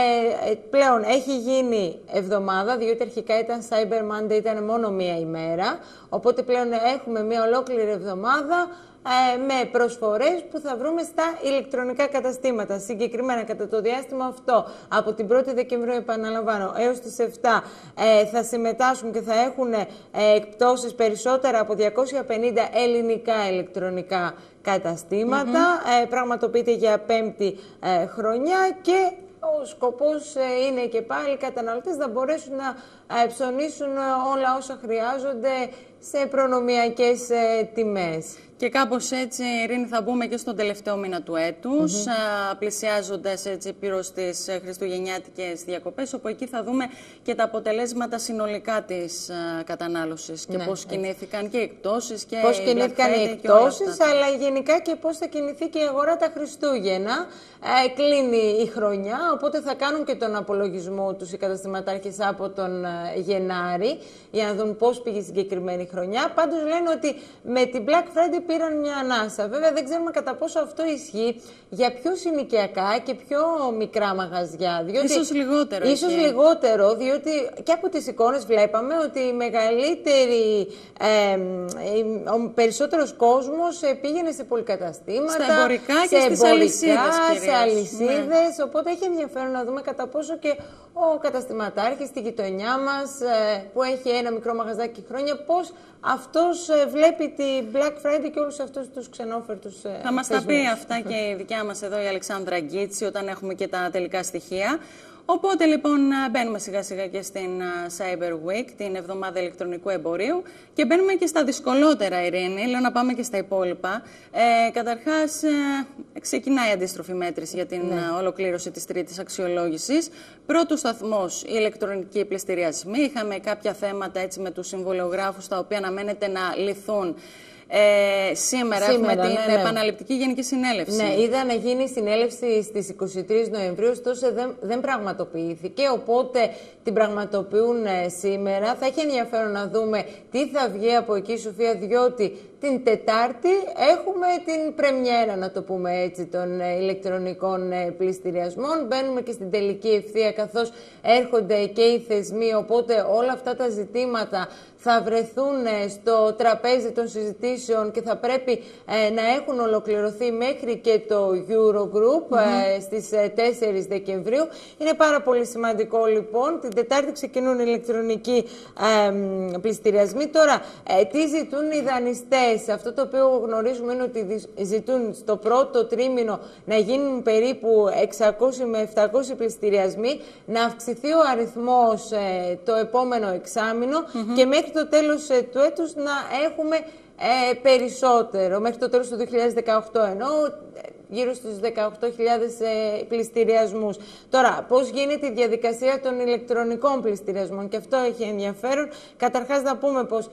ε, πλέον έχει γίνει εβδομάδα, διότι αρχικά ήταν Cyber Monday, ήταν μόνο μία ημέρα, οπότε πλέον έχουμε μία ολόκληρη εβδομάδα ε, με προσφορές που θα βρούμε στα ηλεκτρονικά καταστήματα. Συγκεκριμένα κατά το διάστημα αυτό, από την πρώτη Δεκεμβρίου, επαναλαμβάνω, έως τις επτά ε, θα συμμετάσχουν και θα έχουν ε, εκπτώσεις περισσότερα από διακόσια πενήντα ελληνικά ηλεκτρονικά καταστήματα. Mm-hmm. ε, πραγματοποιείται για πέμπτη ε, χρονιά και ο σκοπός ε, είναι και πάλι οι καταναλωτές να μπορέσουν να ε, ψωνίσουν όλα όσα χρειάζονται σε προνομιακές ε, τιμές. Και κάπως έτσι, Ειρήνη, θα μπούμε και στον τελευταίο μήνα του έτους, mm-hmm. πλησιάζοντας έτσι προς τις χριστουγεννιάτικες διακοπές, όπου εκεί θα δούμε και τα αποτελέσματα συνολικά της κατανάλωσης και ναι, πώς έτσι. κινήθηκαν και οι εκπτώσεις και πώς οι κινήθηκαν οι εκπτώσεις, αλλά γενικά και πώς θα κινηθεί και η αγορά τα Χριστούγεννα. Ε, κλείνει η χρονιά, οπότε θα κάνουν και τον απολογισμό τους οι καταστηματάρχες από τον ε, Γενάρη, για να δουν πώς πήγε η συγκεκριμένη χρονιά. Πάντως λένε ότι με την Black Friday πήραν μια ανάσα. Βέβαια δεν ξέρουμε κατά πόσο αυτό ισχύει για πιο συνοικιακά και πιο μικρά μαγαζιά. Διότι, ίσως λιγότερο. Ίσως εκεί. λιγότερο, διότι και από τις εικόνες βλέπαμε ότι η μεγαλύτερη, ε, ο περισσότερος κόσμος πήγαινε σε πολυκαταστήματα, στα εμπορικά σε και στις εμπορικά, αλυσίδες, σε αλυσίδες. Ναι. Οπότε έχει ενδιαφέρον να δούμε κατά πόσο και ο καταστηματάρχης στη γειτονιά μας, ε, που έχει ένα μικρό μαγαζάκι χρόνια, πώς αυτός ε, βλέπει τη Black Friday και όλους αυτούς τους ξενόφερτους ε, θα μας τα πει αυτά και η δικιά μας εδώ η Αλεξάνδρα Γκίτση όταν έχουμε και τα τελικά στοιχεία. Οπότε λοιπόν μπαίνουμε σιγά σιγά και στην Cyber Week, την εβδομάδα ηλεκτρονικού εμπορίου και μπαίνουμε και στα δυσκολότερα, Ειρήνη. Λέω να πάμε και στα υπόλοιπα. Ε, καταρχάς ε, ξεκινάει η αντίστροφη μέτρηση για την ναι. ολοκλήρωση της τρίτης αξιολόγησης. Πρώτος σταθμός, η ηλεκτρονική πληστηριασμή. Είχαμε κάποια θέματα έτσι με τους συμβολιογράφους τα οποία αναμένεται να λυθούν Ε, σήμερα, σήμερα έχουμε την ναι, ναι. επαναληπτική Γενική Συνέλευση. Ναι, είδα να γίνει συνέλευση στις είκοσι τρεις Νοεμβρίου, ωστόσο δεν, δεν πραγματοποιήθηκε, οπότε την πραγματοποιούν ε, σήμερα. Θα έχει ενδιαφέρον να δούμε τι θα βγει από εκεί, Σοφία, διότι την Τετάρτη έχουμε την πρεμιέρα, να το πούμε έτσι, των ε, ηλεκτρονικών ε, πληστηριασμών. Μπαίνουμε και στην τελική ευθεία, καθώς έρχονται και οι θεσμοί, οπότε όλα αυτά τα ζητήματα θα βρεθούν στο τραπέζι των συζητήσεων και θα πρέπει ε, να έχουν ολοκληρωθεί μέχρι και το Eurogroup mm-hmm. ε, στις τέσσερις Δεκεμβρίου. Είναι πάρα πολύ σημαντικό λοιπόν. Την Τετάρτη ξεκινούν οι ηλεκτρονικοί ε, πληστηριασμοί. Τώρα, ε, τι ζητούν οι δανειστές? Αυτό το οποίο γνωρίζουμε είναι ότι ζητούν στο πρώτο τρίμηνο να γίνουν περίπου εξακόσιοι με επτακόσιοι πληστηριασμοί, να αυξηθεί ο αριθμός ε, το επόμενο εξάμηνο mm-hmm. και μέχρι το τέλος ε, του έτους να έχουμε ε, περισσότερο, μέχρι το τέλος του δύο χιλιάδες δεκαοκτώ, ενώ γύρω στους δεκαοκτώ χιλιάδες ε, πληστηριασμούς. Τώρα, πώς γίνεται η διαδικασία των ηλεκτρονικών πληστηριασμών? Και αυτό έχει ενδιαφέρον. Καταρχάς να πούμε πως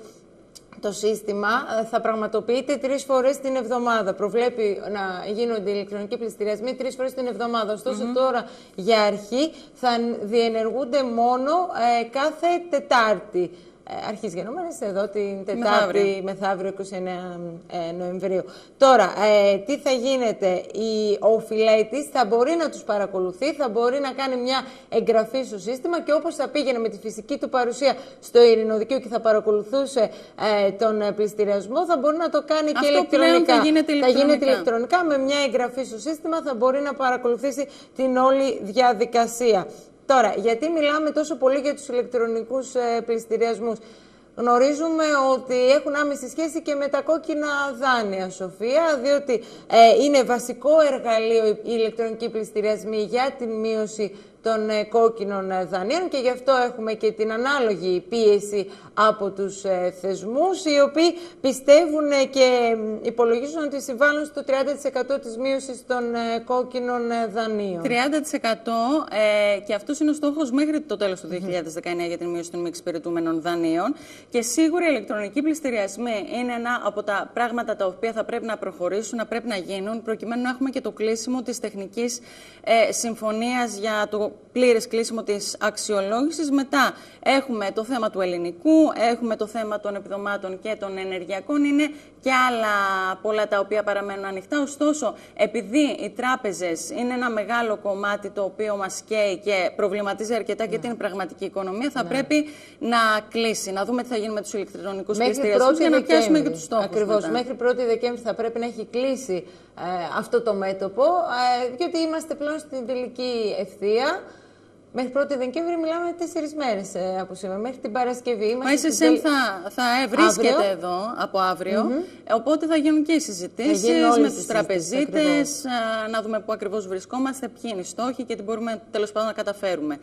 το σύστημα θα πραγματοποιείται τρεις φορές την εβδομάδα. Προβλέπει να γίνονται ηλεκτρονικοί πληστηριασμοί τρεις φορές την εβδομάδα. Ωστόσο, mm-hmm. τώρα για αρχή θα διενεργούνται μόνο ε, κάθε Τετάρτη. Αρχής γενόμενης εδώ την Τετάρτη μεθαύριο είκοσι εννέα Νοεμβρίου. Τώρα, ε, τι θα γίνεται? Η, ο φιλέτης θα μπορεί να τους παρακολουθεί, θα μπορεί να κάνει μια εγγραφή στο σύστημα και όπως θα πήγαινε με τη φυσική του παρουσία στο Ειρηνοδικείο και θα παρακολουθούσε ε, τον πληστηριασμό, θα μπορεί να το κάνει αυτό και ηλεκτρονικά. Θα γίνεται ηλεκτρονικά. Θα γίνεται ηλεκτρονικά με μια εγγραφή στο σύστημα, θα μπορεί να παρακολουθήσει την όλη διαδικασία. Τώρα, γιατί μιλάμε τόσο πολύ για τους ηλεκτρονικούς ε, πληστηριασμούς? Γνωρίζουμε ότι έχουν άμεση σχέση και με τα κόκκινα δάνεια, Σοφία, διότι ε, είναι βασικό εργαλείο οι ηλεκτρονικοί πληστηριασμοί για την μείωση των ε, κόκκινων δανείων και γι' αυτό έχουμε και την ανάλογη πίεση από τους ε, θεσμούς, οι οποίοι πιστεύουν ε, και υπολογίζουν ότι συμβάλλουν στο τριάντα τοις εκατό της μείωσης των ε, κόκκινων ε, δανείων. τριάντα τοις εκατό ε, και αυτός είναι ο στόχος μέχρι το τέλος του δύο χιλιάδες δεκαεννέα για την μείωση των μη εξυπηρετούμενων δανείων. Και σίγουρα οι ηλεκτρονικοί πληστηριασμοί είναι ένα από τα πράγματα τα οποία θα πρέπει να προχωρήσουν, να πρέπει να γίνουν, προκειμένου να έχουμε και το κλείσιμο της τεχνικής ε, συμφωνίας για το πλήρες κλείσιμο της αξιολόγησης. Μετά έχουμε το θέμα του ελληνικού, έχουμε το θέμα των επιδομάτων και των ενεργειακών. Είναι και άλλα πολλά τα οποία παραμένουν ανοιχτά. Ωστόσο, επειδή οι τράπεζες είναι ένα μεγάλο κομμάτι το οποίο μας καίει και προβληματίζει αρκετά και την πραγματική οικονομία, θα ναι. πρέπει να κλείσει. Να δούμε τι θα γίνει με τους ηλεκτρονικούς πληστηριασμούς για να πιάσουμε και τους στόχους. Ακριβώς. Μέχρι πρώτη Δεκέμβρη θα πρέπει να έχει κλείσει ε, αυτό το μέτωπο, ε, διότι είμαστε πλέον στην τελική ευθεία. Μέχρι πρώτη Δεκέμβρη μιλάμε τέσσερις μέρες ε, από σήμερα, μέχρι την Παρασκευή. Μα η ες ες εμ θα, θα βρίσκεται αύριο. εδώ από αύριο, mm-hmm. οπότε θα γίνουν και οι συζητήσεις με τους τραπεζίτες, α, να δούμε πού ακριβώς βρισκόμαστε, ποιοι είναι οι στόχοι και τι μπορούμε τέλος πάντων να καταφέρουμε.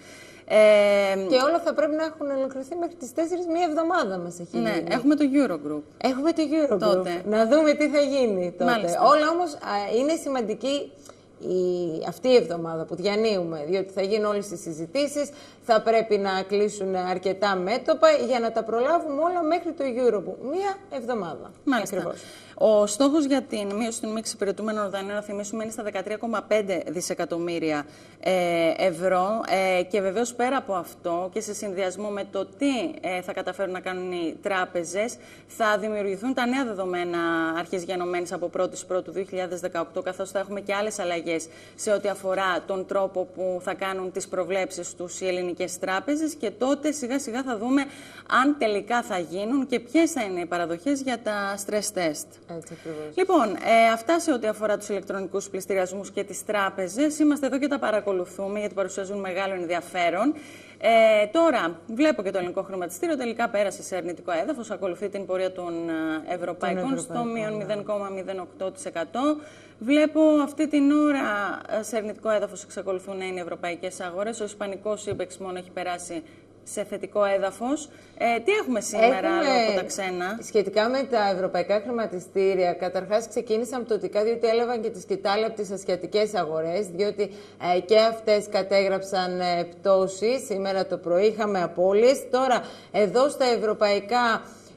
Ε, και όλα θα πρέπει να έχουν ολοκληρωθεί μέχρι τις τέσσερις, μία εβδομάδα μας έχει ναι, γίνει. Έχουμε το Eurogroup. Έχουμε το Eurogroup. Τότε. Να δούμε τι θα γίνει τότε. Μάλιστα. Όλα όμως α, είναι σημαντική η, αυτή η εβδομάδα που διανύουμε, διότι θα γίνουν όλες οι συζητήσεις, θα πρέπει να κλείσουν αρκετά μέτωπα για να τα προλάβουμε όλα μέχρι το Eurogroup. Μία εβδομάδα. Μάλιστα. Ακριβώς. Ο στόχος για την μείωση των μη εξυπηρετούμενων δανείων, να θυμίσουμε, είναι στα δεκατρία κόμμα πέντε δισεκατομμύρια ε, ευρώ. Ε, και βεβαίως πέρα από αυτό και σε συνδυασμό με το τι ε, θα καταφέρουν να κάνουν οι τράπεζες, θα δημιουργηθούν τα νέα δεδομένα αρχής γενομένης από πρώτη Πρώτου δύο χιλιάδες δεκαοκτώ, καθώς θα έχουμε και άλλες αλλαγές σε ό,τι αφορά τον τρόπο που θα κάνουν τις προβλέψεις τους οι ελληνικές τράπεζες. Και τότε σιγά σιγά θα δούμε αν τελικά θα γίνουν και ποιες θα είναι οι παραδοχές για τα stress test. Έτσι, λοιπόν, ε, αυτά σε ό,τι αφορά τους ηλεκτρονικούς πληστηριασμούς και τις τράπεζες. Είμαστε εδώ και τα παρακολουθούμε γιατί παρουσιάζουν μεγάλο ενδιαφέρον. Ε, τώρα, βλέπω και το ελληνικό χρηματιστήριο τελικά πέρασε σε αρνητικό έδαφος. Ακολουθεί την πορεία των ευρωπαϊκών στο μείον μηδέν κόμμα μηδέν οκτώ τοις εκατό. Βλέπω αυτή την ώρα σε αρνητικό έδαφος εξακολουθούν να είναι οι ευρωπαϊκές αγορές. Ο ισπανικός ίμπεξ μόνο έχει περάσει σε θετικό έδαφος. Ε, τι έχουμε σήμερα έχουμε, άλλο από τα ξένα? Σχετικά με τα ευρωπαϊκά χρηματιστήρια, καταρχάς ξεκίνησαν πτωτικά, διότι έλαβαν και τη σκητάλη από τις ασιατικές αγορές, διότι ε, και αυτές κατέγραψαν ε, πτώση. Σήμερα το πρωί είχαμε απώλειες. Τώρα, εδώ στα ευρωπαϊκά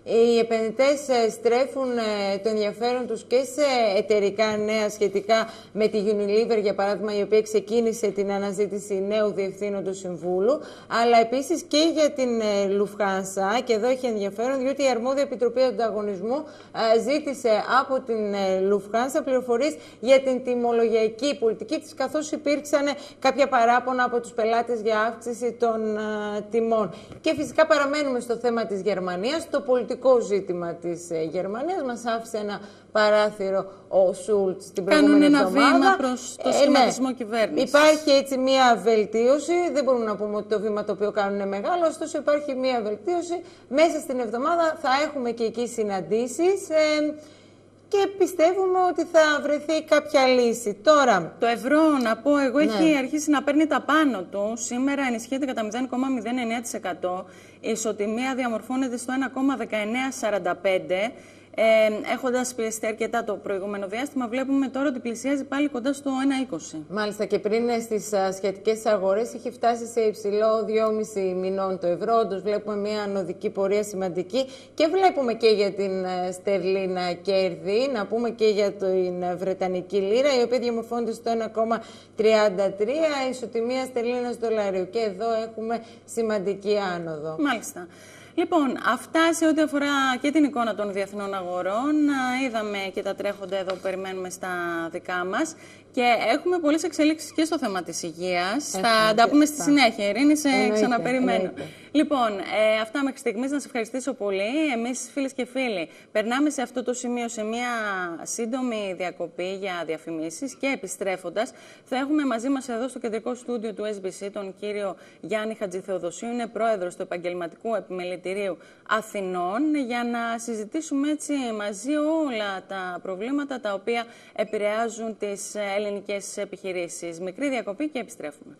Οι επενδυτές στρέφουν το ενδιαφέρον τους και σε εταιρικά νέα σχετικά με τη Unilever, για παράδειγμα, η οποία ξεκίνησε την αναζήτηση νέου διευθύνοντος συμβούλου, αλλά επίσης και για την Lufthansa. Και εδώ έχει ενδιαφέρον, διότι η αρμόδια Επιτροπή Ανταγωνισμού ζήτησε από την Lufthansa πληροφορίες για την τιμολογιακή πολιτική της, καθώς υπήρξαν κάποια παράπονα από τους πελάτες για αύξηση των τιμών. Και φυσικά παραμένουμε στο θέμα της Γερμανίας. Το πολιτικό ζήτημα της Γερμανίας μας άφησε ένα παράθυρο ο Σούλτς την προηγούμενη εβδομάδα. Κάνουν ένα βήμα προς το σχηματισμό ε, ναι. κυβέρνησης. Υπάρχει έτσι μία βελτίωση. Δεν μπορούμε να πούμε ότι το βήμα το οποίο κάνουν είναι μεγάλο, ωστόσο υπάρχει μία βελτίωση. Μέσα στην εβδομάδα θα έχουμε και εκεί συναντήσεις. Ε, Και πιστεύουμε ότι θα βρεθεί κάποια λύση. Τώρα, το ευρώ, να πω εγώ, ναι. έχει αρχίσει να παίρνει τα πάνω του. Σήμερα ενισχύεται κατά μηδέν κόμμα μηδέν εννέα τοις εκατό. Η ισοτιμία διαμορφώνεται στο ένα κόμμα δεκαεννέα σαράντα πέντε. Ε, έχοντας πιεστεί αρκετά το προηγούμενο διάστημα, βλέπουμε τώρα ότι πλησιάζει πάλι κοντά στο ένα είκοσι. Μάλιστα, και πριν στις σχετικές αγορές είχε φτάσει σε υψηλό δυόμισι μηνών το ευρώ. Όντως βλέπουμε μια ανωδική πορεία σημαντική και βλέπουμε και για την στερλίνα κέρδη, να πούμε και για την βρετανική λίρα, η οποία διαμορφώνεται στο ένα κόμμα τριάντα τρία, ισοτιμία στερλίνας δολαρίου. Και εδώ έχουμε σημαντική άνοδο. Μάλιστα. Λοιπόν, αυτά σε ό,τι αφορά και την εικόνα των διεθνών αγορών. Είδαμε και τα τρέχοντα εδώ που περιμένουμε στα δικά μας. Και έχουμε πολλές εξελίξεις και στο θέμα της υγείας. Έχουμε, θα τα πούμε στη συνέχεια. Ειρήνη, σε εννοείται, ξαναπεριμένω. Εννοείται. Λοιπόν, ε, αυτά μέχρι στιγμής. Να σε ευχαριστήσω πολύ. Εμείς, φίλες και φίλοι, περνάμε σε αυτό το σημείο σε μια σύντομη διακοπή για διαφημίσεις και επιστρέφοντας, θα έχουμε μαζί μας εδώ στο κεντρικό στούντιο του Ες Μπι Σι τον κύριο Γιάννη Χατζηθεοδοσίου. Είναι πρόεδρος του Επαγγελματικού Επιμελητηρίου Αθηνών, για να συζητήσουμε έτσι μαζί όλα τα προβλήματα τα οποία επηρεάζουν τις ελληνικές επιχειρήσεις. Μικρή διακοπή και επιστρέφουμε.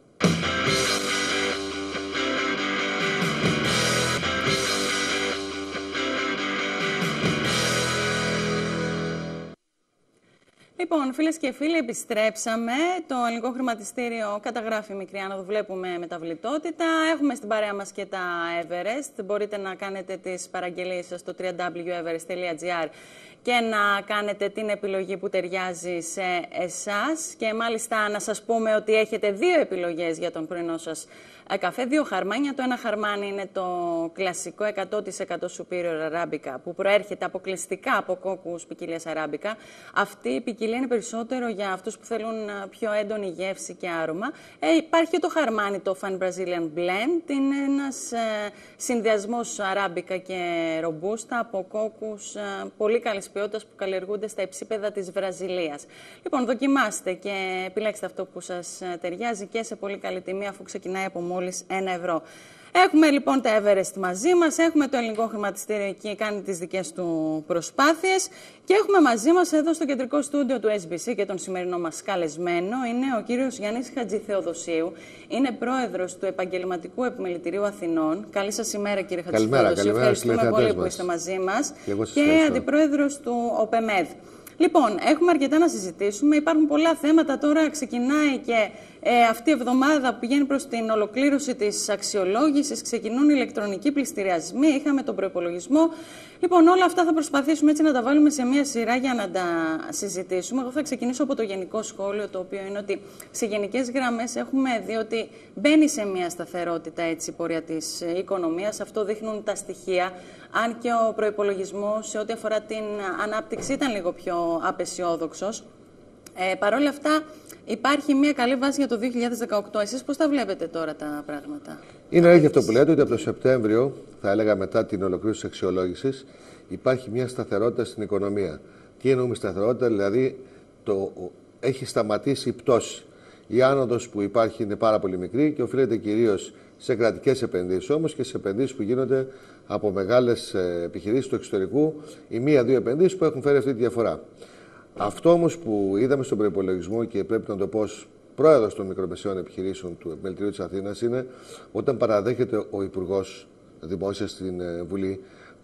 Λοιπόν, φίλες και φίλοι, επιστρέψαμε. Το ελληνικό χρηματιστήριο καταγράφει μικρή άνοδο, βλέπουμε μεταβλητότητα. Έχουμε στην παρέα μας και τα Everest. Μπορείτε να κάνετε τις παραγγελίες σας στο double-u double-u double-u τελεία everest τελεία gr και να κάνετε την επιλογή που ταιριάζει σε εσάς. Και μάλιστα να σας πούμε ότι έχετε δύο επιλογές για τον πρωινό σας καφέ, δύο χαρμάνια. Το ένα χαρμάνι είναι το κλασικό εκατό τοις εκατό Superior Arabica, που προέρχεται αποκλειστικά από κόκκους ποικιλίας Arabica. Αυτή η ποικιλία είναι περισσότερο για αυτούς που θέλουν πιο έντονη γεύση και άρωμα. Ε, υπάρχει και το χαρμάνι, το Fan Brazilian Blend. Είναι ένας ε, συνδυασμός Arabica και Robusta από κόκκους ε, πολύ καλής ποιότητας που καλλιεργούνται στα υψίπεδα της Βραζιλίας. Λοιπόν, δοκιμάστε και επιλέξτε αυτό που σας ταιριάζει και σε πολύ καλή τιμή, αφού ξεκινάει από μόλις ένα ευρώ. Έχουμε λοιπόν τα Everest μαζί μας, έχουμε το ελληνικό χρηματιστήριο εκεί, κάνει τις δικές του προσπάθειες και έχουμε μαζί μας εδώ στο κεντρικό στούντιο του Ες Μπι Σι και τον σημερινό μας καλεσμένο είναι ο κύριος Γιάννης Χατζηθεοδοσίου, είναι πρόεδρος του Επαγγελματικού Επιμελητηρίου Αθηνών. Καλή σας ημέρα κύριε Χατζηθεοδοσίου, ευχαριστούμε πολύ που είστε μαζί μας και, και αντιπρόεδρος του ΟΠΕΜΕΔ. Λοιπόν, έχουμε αρκετά να συζητήσουμε. Υπάρχουν πολλά θέματα. Τώρα ξεκινάει και ε, αυτή η εβδομάδα που πηγαίνει προς την ολοκλήρωση της αξιολόγησης. Ξεκινούν οι ηλεκτρονικοί πληστηριασμοί. Είχαμε τον προϋπολογισμό. Λοιπόν, όλα αυτά θα προσπαθήσουμε έτσι να τα βάλουμε σε μία σειρά για να τα συζητήσουμε. Εγώ θα ξεκινήσω από το γενικό σχόλιο, το οποίο είναι ότι σε γενικές γραμμές έχουμε δει ότι μπαίνει σε μία σταθερότητα έτσι, η πορεία της οικονομίας. Αυτό δείχνουν τα στοιχεία. Αν και ο προϋπολογισμός σε ό,τι αφορά την ανάπτυξη ήταν λίγο πιο απεσιόδοξος. Ε, Παρ' όλα αυτά υπάρχει μια καλή βάση για το δύο χιλιάδες δεκαοκτώ. Εσείς πώς τα βλέπετε τώρα τα πράγματα? Είναι αλήθεια αυτό που λέτε, ότι από το Σεπτέμβριο, θα έλεγα μετά την ολοκλήρωση της αξιολόγησης, υπάρχει μια σταθερότητα στην οικονομία. Τι εννοούμε σταθερότητα? Δηλαδή το, έχει σταματήσει η πτώση. Η άνοδος που υπάρχει είναι πάρα πολύ μικρή και οφείλεται κυρίως σε κρατικές επενδύσεις, όμως και σε επενδύσεις που γίνονται από μεγάλες επιχειρήσεις του εξωτερικού, οι μία-δύο επενδύσεις που έχουν φέρει αυτή τη διαφορά. Αυτό όμως που είδαμε στον προϋπολογισμό, και πρέπει να το πω ως πρόεδρος των μικρομεσαίων επιχειρήσεων του Επιμελητηρίου της Αθήνας, είναι όταν παραδέχεται ο Υπουργός Δημόσιας στην Βουλή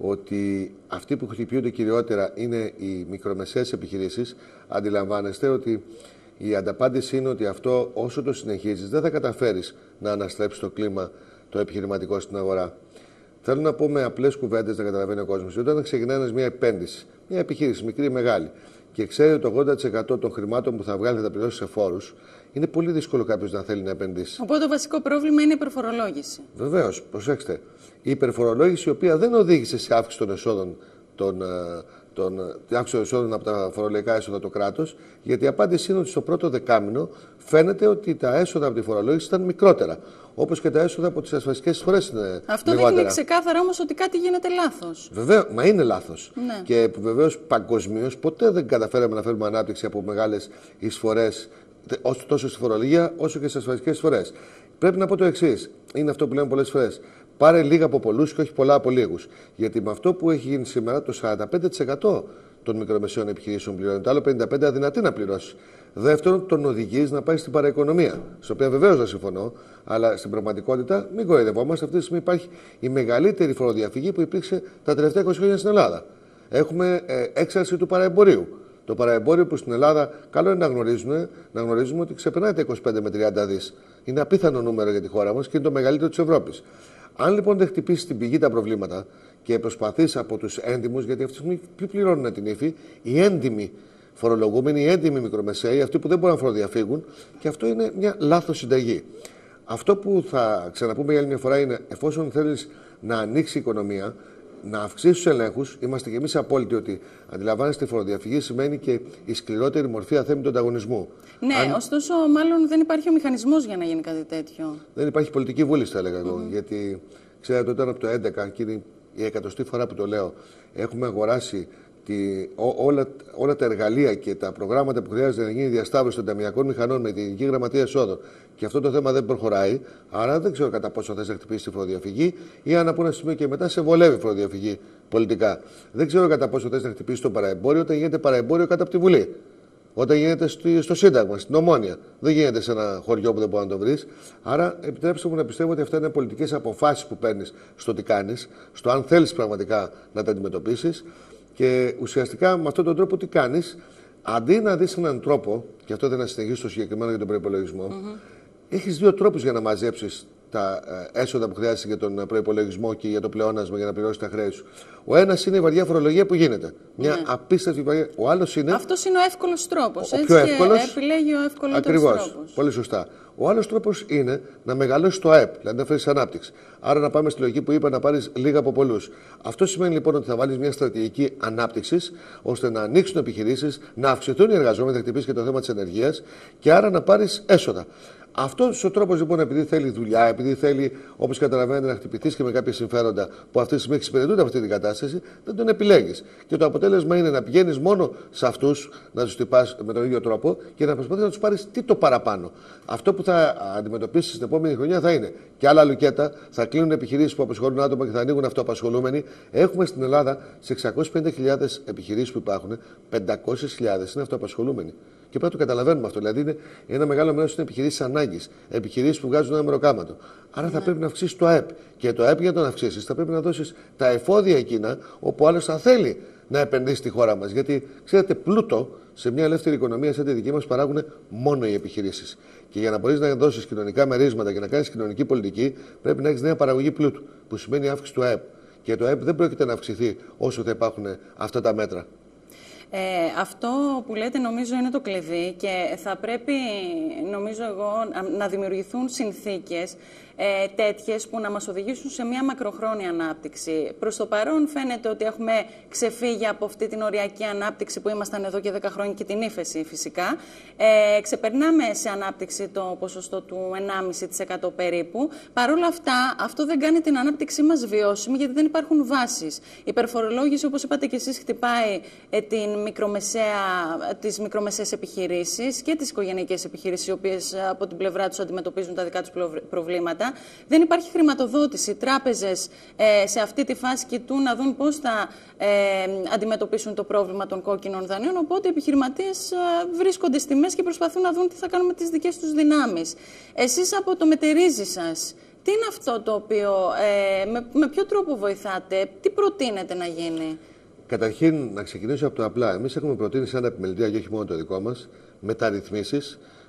ότι αυτοί που χτυπιούνται κυριότερα είναι οι μικρομεσαίες επιχειρήσεις, αντιλαμβάνεστε ότι η ανταπάντηση είναι ότι αυτό όσο το συνεχίζεις δεν θα καταφέρεις να αναστρέψεις το κλίμα το επιχειρηματικό στην αγορά. Θέλω να πω με απλές κουβέντες να καταλαβαίνει ο κόσμος. Όταν ξεκινάει ένας μια επένδυση, μια επιχείρηση, μικρή ή μεγάλη, και ξέρει ότι το ογδόντα τοις εκατό των χρημάτων που θα βγάλει θα τα πληρώσει σε φόρους, είναι πολύ δύσκολο κάποιος να θέλει να επενδύσει. Οπότε το βασικό πρόβλημα είναι η υπερφορολόγηση. Βεβαίως, προσέξτε. Η υπερφορολόγηση, η οποία δεν οδήγησε σε αύξηση των εσόδων, των, των, την αύξηση των εσόδων από τα φορολογικά έσοδα το κράτος, γιατί η απάντηση είναι ότι στο πρώτο δεκάμηνο φαίνεται ότι τα έσοδα από τη φορολόγηση ήταν μικρότερα. Όπως και τα έσοδα από τις ασφαλιστικές εισφορές είναι Αυτό λιγότερα. δείχνει ξεκάθαρα όμως ότι κάτι γίνεται λάθος. Βεβαίως, μα είναι λάθος. Ναι. Και βεβαίως παγκοσμίως ποτέ δεν καταφέραμε να φέρουμε ανάπτυξη από μεγάλες εισφορές, τόσο στη φορολογία όσο και στις ασφαλιστικές εισφορές. Πρέπει να πω το εξής. Είναι αυτό που λέμε πολλές φορές. Πάρε λίγα από πολλούς και όχι πολλά από λίγους. Γιατί με αυτό που έχει γίνει σήμερα, το σαράντα πέντε τοις εκατό των μικρομεσαίων επιχειρήσεων πληρώνει. Το άλλο πενήντα πέντε τοις εκατό αδυνατεί να πληρώσει. Δεύτερον, τον οδηγεί να πάει στην παραοικονομία. Στο οποίο βεβαίως δεν συμφωνώ, αλλά στην πραγματικότητα μην κοροϊδευόμαστε. Αυτή τη στιγμή υπάρχει η μεγαλύτερη φοροδιαφυγή που υπήρξε τα τελευταία είκοσι χρόνια στην Ελλάδα. Έχουμε ε, έξαρση του παραεμπορίου. Το παραεμπόριο που στην Ελλάδα, καλό είναι να γνωρίζουμε, να γνωρίζουμε ότι ξεπερνάει τα είκοσι πέντε με τριάντα δις. Είναι απίθανο νούμερο για τη χώρα μας και είναι το μεγαλύτερο της Ευρώπης. Αν λοιπόν δεν χτυπήσει την πηγή τα προβλήματα και προσπαθείς από τους έντιμους, γιατί αυτή τη στιγμή ποιοι πληρώνουν την ύφη, οι έντιμοι φορολογούμενοι, οι έντιμοι μικρομεσαίοι, αυτοί που δεν μπορούν να φοροδιαφύγουν, και αυτό είναι μια λάθος συνταγή. Αυτό που θα ξαναπούμε για άλλη μια φορά είναι, εφόσον θέλεις να ανοίξει η οικονομία, να αυξήσει τους ελέγχους, είμαστε και εμείς απόλυτοι ότι αντιλαμβάνεστε, η φοροδιαφυγή σημαίνει και η σκληρότερη μορφή αθέμητου ανταγωνισμού. Ναι, Αν... ωστόσο, μάλλον δεν υπάρχει ο μηχανισμός για να γίνει κάτι τέτοιο. Δεν υπάρχει πολιτική βούληση, θα έλεγα εγώ. Mm-hmm. Γιατί ξέρετε, όταν από το δύο χιλιάδες έντεκα, και είναι η εκατοστή φορά που το λέω, έχουμε αγοράσει τη, ό, όλα, όλα τα εργαλεία και τα προγράμματα που χρειάζεται να γίνει διασταύρωση των ταμιακών μηχανών με την Γενική Γραμματεία Εσόδων, και αυτό το θέμα δεν προχωράει. Άρα δεν ξέρω κατά πόσο θες να χτυπήσει τη φοροδιαφυγή ή αν από ένα σημείο και μετά σε βολεύει η φοροδιαφυγή πολιτικά. Δεν ξέρω κατά πόσο θες να χτυπήσει το παραεμπόριο όταν γίνεται παραεμπόριο κάτω από τη Βουλή. Όταν γίνεται στο Σύνταγμα, στην Ομόνια. Δεν γίνεται σε ένα χωριό που δεν μπορεί να το βρει. Άρα, επιτρέψτε μου να πιστεύω ότι αυτά είναι πολιτικές αποφάσεις που παίρνεις στο τι κάνεις, στο αν θέλεις πραγματικά να τα αντιμετωπίσεις. Και ουσιαστικά με αυτόν τον τρόπο τι κάνεις, αντί να δεις έναν τρόπο, και αυτό δεν θα συνεχίσω στο συγκεκριμένο για τον προϋπολογισμό, mm-hmm. έχεις δύο τρόπους για να μαζέψεις τα έσοδα που χρειάζεσαι για τον προϋπολογισμό και για το πλεόνασμα για να πληρώσεις τα χρέη σου. Ο ένας είναι η βαριά φορολογία που γίνεται. Μια ναι. απίστευτη βαριά. Ο άλλος είναι. Αυτός είναι ο εύκολος τρόπος. Ο, ο έτσι, πιο εύκολος. Επιλέγει ο ευκολότερος τρόπος. Ακριβώς. Πολύ σωστά. Ο άλλος τρόπος είναι να μεγαλώσει το ΑΕΠ, δηλαδή να φέρεις ανάπτυξη. Άρα να πάμε στη λογική που είπα, να πάρεις λίγα από πολλούς. Αυτό σημαίνει λοιπόν ότι θα βάλεις μια στρατηγική ανάπτυξης, ώστε να ανοίξουν επιχειρήσεις, να αυξηθούν οι εργαζόμενοι, θα χτυπήσει και το θέμα της ενεργείας, και άρα να πάρεις έσοδα. Αυτός ο τρόπος λοιπόν, επειδή θέλει δουλειά, επειδή θέλει, όπως καταλαβαίνετε, να χτυπηθείς και με κάποια συμφέροντα που αυτή τη στιγμή εξυπηρετούνται από αυτή την κατάσταση, δεν τον επιλέγεις. Και το αποτέλεσμα είναι να πηγαίνεις μόνο σε αυτούς, να τους χτυπάς με τον ίδιο τρόπο και να προσπαθείς να τους πάρεις τι το παραπάνω. Αυτό που θα αντιμετωπίσεις την επόμενη χρονιά θα είναι και άλλα λουκέτα, θα κλείνουν επιχειρήσεις που απασχολούν άτομα και θα ανοίγουν αυτοαπασχολούμενοι. Έχουμε στην Ελλάδα σε εξακόσιες πενήντα χιλιάδες επιχειρήσεις που υπάρχουν, πεντακόσιες χιλιάδες είναι αυτοαπασχολούμενοι. Και πρέπει να το καταλαβαίνουμε αυτό. Δηλαδή, είναι ένα μεγάλο μέρος είναι επιχειρήσεις ανάγκης. Επιχειρήσεις που βγάζουν ένα μεροκάματο. Άρα θα ναι. πρέπει να αυξήσεις το ΑΕΠ. Και το ΑΕΠ για να τον αυξήσεις θα πρέπει να δώσεις τα εφόδια εκείνα όπου άλλος θα θέλει να επενδύσει στη χώρα μας. Γιατί ξέρετε, πλούτο σε μια ελεύθερη οικονομία σαν τη δική μας παράγουν μόνο οι επιχειρήσεις. Και για να μπορείς να δώσεις κοινωνικά μερίσματα και να κάνεις κοινωνική πολιτική, πρέπει να έχεις νέα παραγωγή πλούτου. Που σημαίνει αύξηση του ΑΕΠ. Και το ΑΕΠ δεν πρόκειται να αυξηθεί όσο θα υπάρχουν αυτά τα μέτρα. Ε, αυτό που λέτε νομίζω είναι το κλειδί και θα πρέπει, νομίζω εγώ, να δημιουργηθούν συνθήκες ε, τέτοιες που να μας οδηγήσουν σε μια μακροχρόνια ανάπτυξη. Προς το παρόν φαίνεται ότι έχουμε ξεφύγει από αυτή την οριακή ανάπτυξη που ήμασταν εδώ και δέκα χρόνια και την ύφεση φυσικά. Ε, ξεπερνάμε σε ανάπτυξη το ποσοστό του ενάμιση τοις εκατό περίπου. Παρ' όλα αυτά, αυτό δεν κάνει την ανάπτυξή μας βιώσιμη γιατί δεν υπάρχουν βάσεις. Η υπερφορολόγηση, όπως είπατε και εσείς, χτυπάει ε, την μικρομεσαία, τις μικρομεσαίες επιχειρήσεις και τις οικογενειακές επιχειρήσεις, οι οποίες από την πλευρά τους αντιμετωπίζουν τα δικά τους προβλήματα. Δεν υπάρχει χρηματοδότηση. Οι τράπεζες ε, σε αυτή τη φάση κοιτούν να δουν πώς θα ε, αντιμετωπίσουν το πρόβλημα των κόκκινων δανείων. Οπότε οι επιχειρηματίες ε, βρίσκονται στη μέση και προσπαθούν να δουν τι θα κάνουν με τις δικές τους δυνάμεις. Εσείς από το μετερίζει σας, τι είναι αυτό το οποίο, ε, με, με ποιο τρόπο βοηθάτε, τι προτείνετε να γίνει? Καταρχήν, να ξεκινήσω από το απλά. Εμείς έχουμε προτείνει σε ένα επιμελητήριο, και όχι μόνο το δικό μας, μεταρρυθμίσεις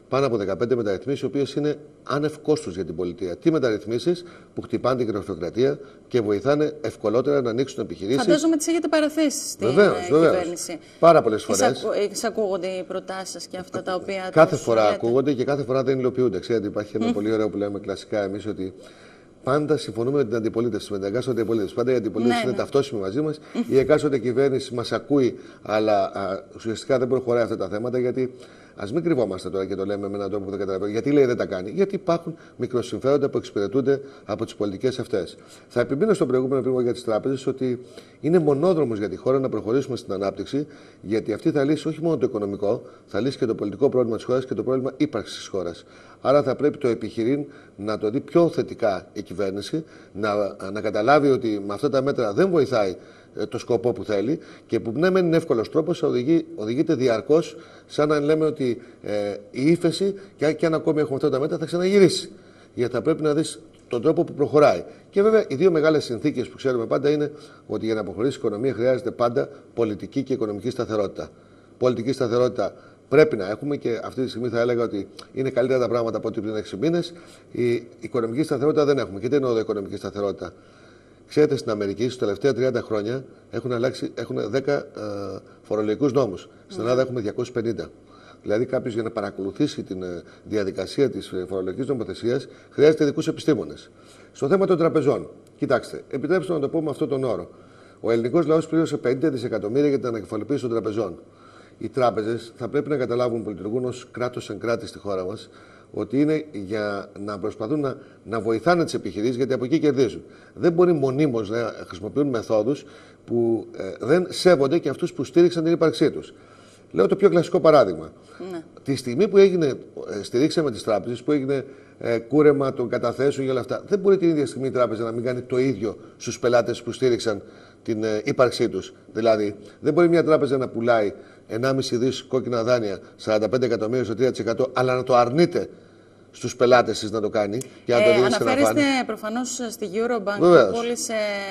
πάνω από δεκαπέντε μεταρρυθμίσεις, οι οποίες είναι άνευ κόστους για την πολιτεία. Τι μεταρρυθμίσεις που χτυπάνε την γραφειοκρατία και βοηθάνε ευκολότερα να ανοίξουν επιχειρήσεις. Φαντάζομαι τις έχετε παραθέσει στην βεβαίως, κυβέρνηση. Πάρα πολλές φορές. Εισακούγονται οι προτάσεις σας και αυτά τα οποία. Κάθε φορά λέτε. Ακούγονται και κάθε φορά δεν υλοποιούνται. Ξέρετε, υπάρχει ένα mm. πολύ ωραίο που λέμε κλασικά εμείς ότι. Πάντα συμφωνούμε με την αντιπολίτευση, με την εκάστοτε αντιπολίτευση. Πάντα η αντιπολίτευση ναι, είναι ναι. ταυτόσιμη μαζί μας. Η εκάστοτε κυβέρνηση μας ακούει, αλλά α, ουσιαστικά δεν προχωράει αυτά τα θέματα. Γιατί ας μην κρυβόμαστε τώρα και το λέμε με έναν τρόπο που δεν καταλαβαίνω. Γιατί λέει δεν τα κάνει. Γιατί υπάρχουν μικροσυμφέροντα που εξυπηρετούνται από τις πολιτικές αυτές. Θα επιμείνω στον προηγούμενο βήμα για τις τράπεζες ότι είναι μονόδρομος για τη χώρα να προχωρήσουμε στην ανάπτυξη. Γιατί αυτή θα λύσει όχι μόνο το οικονομικό, θα λύσει και το πολιτικό πρόβλημα της χώρας και το πρόβλημα ύπαρξης της χώρας. Άρα θα πρέπει το επιχειρήν να το δει πιο θετικά η κυβέρνηση, να, να καταλάβει ότι με αυτά τα μέτρα δεν βοηθάει ε, το σκοπό που θέλει και που ναι, μεν είναι εύκολος τρόπος, οδηγεί, οδηγείται διαρκώς σαν να λέμε ότι ε, η ύφεση και, και αν ακόμη έχουμε αυτά τα μέτρα θα ξαναγυρίσει. Γιατί θα πρέπει να δεις τον τρόπο που προχωράει. Και βέβαια οι δύο μεγάλες συνθήκες που ξέρουμε πάντα είναι ότι για να προχωρήσει η οικονομία χρειάζεται πάντα πολιτική και οικονομική σταθερότητα. Πολιτική σταθερότητα πρέπει να έχουμε και αυτή τη στιγμή θα έλεγα ότι είναι καλύτερα τα πράγματα από ό,τι πριν έξι μήνες. Η οικονομική σταθερότητα δεν έχουμε. Και τι εννοώ εδώ οικονομική σταθερότητα. Ξέρετε, στην Αμερική στους τελευταία τριάντα χρόνια έχουν, αλλάξει, έχουν δέκα ε, φορολογικούς νόμους. Στην Ελλάδα έχουμε διακόσιους πενήντα. Δηλαδή, κάποιος για να παρακολουθήσει τη διαδικασία της φορολογικής νομοθεσίας χρειάζεται ειδικούς επιστήμονες. Στο θέμα των τραπεζών, κοιτάξτε, επιτρέψτε να το πω με αυτόν τον όρο. Ο ελληνικός λαός πλήρωσε πενήντα δισεκατομμύρια για την ανακεφαλοποίηση των τραπεζών. Οι τράπεζες θα πρέπει να καταλάβουν που λειτουργούν ως κράτος εν κράτη στη χώρα μας, ότι είναι για να προσπαθούν να, να βοηθάνε τις επιχειρήσεις, γιατί από εκεί κερδίζουν. Δεν μπορεί μονίμως να χρησιμοποιούν μεθόδους που ε, δεν σέβονται και αυτούς που στήριξαν την ύπαρξή τους. Λέω το πιο κλασικό παράδειγμα. Ναι. Τη στιγμή που έγινε, στηρίξαμε τις τράπεζες, που έγινε ε, κούρεμα των καταθέσεων και όλα αυτά, δεν μπορεί την ίδια στιγμή η τράπεζα να μην κάνει το ίδιο στους πελάτες που στήριξαν την ε, ύπαρξή τους. Δηλαδή, δεν μπορεί μια τράπεζα να πουλάει ενάμιση δις κόκκινα δάνεια, σαράντα πέντε εκατομμύρια στο τρία τοις εκατό, αλλά να το αρνείται στους πελάτες της να το κάνει και να ε, το δίνει στην αναφέρεστε προφανώς στη Eurobank που πώλησε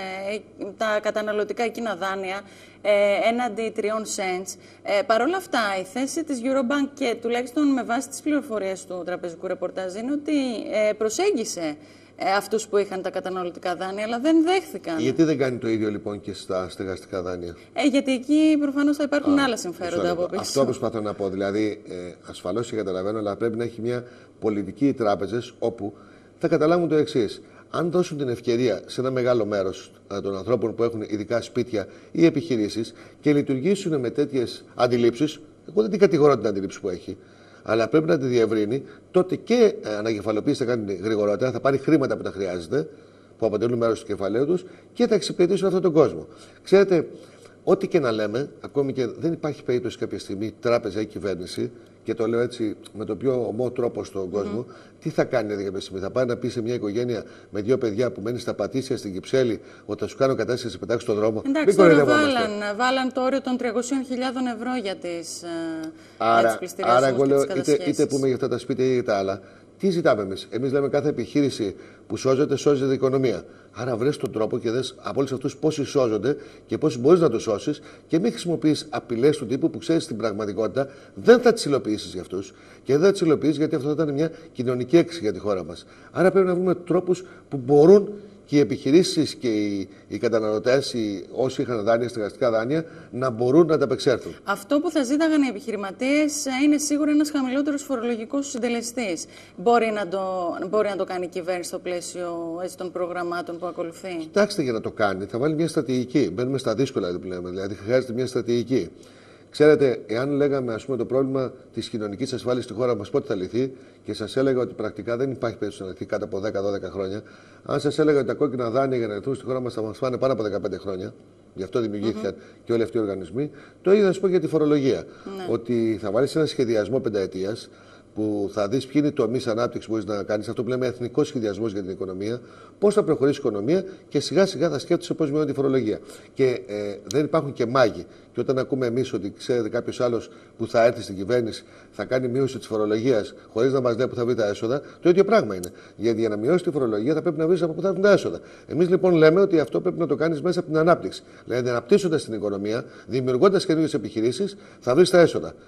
ε, τα καταναλωτικά εκείνα δάνεια ε, έναντι τριών cents. Ε, Παρ' όλα αυτά, η θέση της Eurobank και τουλάχιστον με βάση τις πληροφορίες του τραπεζικού ρεπορτάζ είναι ότι ε, προσέγγισε ε, αυτούς που είχαν τα καταναλωτικά δάνεια, αλλά δεν δέχθηκαν. Γιατί δεν κάνει το ίδιο λοιπόν και στα στεγαστικά δάνεια? Ε, γιατί εκεί προφανώς θα υπάρχουν Α, άλλα συμφέροντα από πίσω. Αυτό προσπαθώ να πω. Δηλαδή, ε, ασφαλώς και καταλαβαίνω, αλλά πρέπει να έχει μια πολιτική οι τράπεζες όπου θα καταλάβουν το εξής. Αν δώσουν την ευκαιρία σε ένα μεγάλο μέρος των ανθρώπων που έχουν ειδικά σπίτια ή επιχειρήσεις και λειτουργήσουν με τέτοιες αντιλήψεις, εγώ δεν την κατηγορώ την αντιλήψη που έχει, αλλά πρέπει να τη διευρύνει, τότε και ανακεφαλοποίηση θα κάνει γρηγορότερα, θα πάρει χρήματα που τα χρειάζεται, που αποτελούν μέρος του κεφαλαίου τους και θα εξυπηρετήσουν αυτόν τον κόσμο. Ξέρετε, ό,τι και να λέμε, ακόμη και δεν υπάρχει περίπτωση κάποια στιγμή τράπεζα ή κυβέρνηση, και το λέω έτσι με τον πιο ομό τρόπο στον κόσμο, mm. τι θα κάνει κάποια στιγμή? Θα πάει να πει σε μια οικογένεια με δύο παιδιά που μένει στα Πατήσια στην Κυψέλη ότι θα σου κάνω κατάσταση να σε πετάξει στον δρόμο? Εντάξει, τώρα βάλαν, βάλαν το όριο των τριακόσιες χιλιάδες ευρώ για τις πληστηριασμούς. Άρα, εγώ λέω, είτε, είτε πούμε για αυτά τα σπίτια ή για τα άλλα, τι ζητάμε εμείς? Εμείς λέμε κάθε επιχείρηση που σώζεται, σώζεται η οικονομία. Άρα βρες τον τρόπο και δες από όλους αυτούς πόσοι σώζονται και πόσοι μπορείς να τους σώσεις και μην χρησιμοποιείς απειλές του τύπου που ξέρεις στην πραγματικότητα δεν θα τις υλοποιήσεις για αυτούς και δεν θα τις υλοποιήσεις γιατί αυτό θα ήταν μια κοινωνική έξι για τη χώρα μας. Άρα πρέπει να βρούμε τρόπους που μπορούν και οι επιχειρήσεις και οι, οι καταναλωτές, οι, όσοι είχαν δάνεια, στεγαστικά δάνεια, να μπορούν να τα απεξέλθουν. Αυτό που θα ζήταγαν οι επιχειρηματίες είναι σίγουρα ένας χαμηλότερος φορολογικός συντελεστής. Μπορεί να το, μπορεί να το κάνει η κυβέρνηση στο πλαίσιο έτσι, των προγραμμάτων που ακολουθεί? Κοιτάξτε, για να το κάνει, θα βάλει μια στρατηγική. Μπαίνουμε στα δύσκολα που λέμε, δηλαδή χρειάζεται μια στρατηγική. Ξέρετε, εάν λέγαμε ας πούμε, το πρόβλημα της κοινωνικής ασφάλειας στη χώρα μας πότε θα λυθεί και σας έλεγα ότι πρακτικά δεν υπάρχει περίπτωση να λυθεί κάτω από δέκα με δώδεκα χρόνια, αν σας έλεγα ότι τα κόκκινα δάνεια για να λυθούν στη χώρα μας θα μας πάνε πάνω από δεκαπέντε χρόνια, γι' αυτό δημιουργήθηκαν mm-hmm. και όλοι αυτοί οι οργανισμοί, το ίδιο θα σας πω για τη φορολογία. Ναι. Ότι θα βάλεις ένα σχεδιασμό πενταετίας που θα δεις ποιοι είναι οι τομείς ανάπτυξης που μπορείς να κάνεις, αυτό που λέμε εθνικός σχεδιασμός για την οικονομία, πώς θα προχωρήσει η οικονομία και σιγά σιγά θα σκέφτεσαι πώς μειώνει τη φορολογία. Και ε, δεν υπάρχουν και μάγοι. Και όταν ακούμε εμείς ότι ξέρετε κάποιος άλλος που θα έρθει στην κυβέρνηση θα κάνει μείωση της φορολογίας χωρίς να μας λέει που θα βρει τα έσοδα, το ίδιο πράγμα είναι. Γιατί για να μειώσει τη φορολογία θα πρέπει να βρεις από πού θα έρθουν τα έσοδα. Εμείς λοιπόν λέμε ότι αυτό πρέπει να το κάνεις μέσα από την ανάπτυξη. Δηλαδή αναπτύσσοντας την οικονομία, δημιουργώντας καινούργιες επιχειρήσεις, θα βρεις τα έσοδα.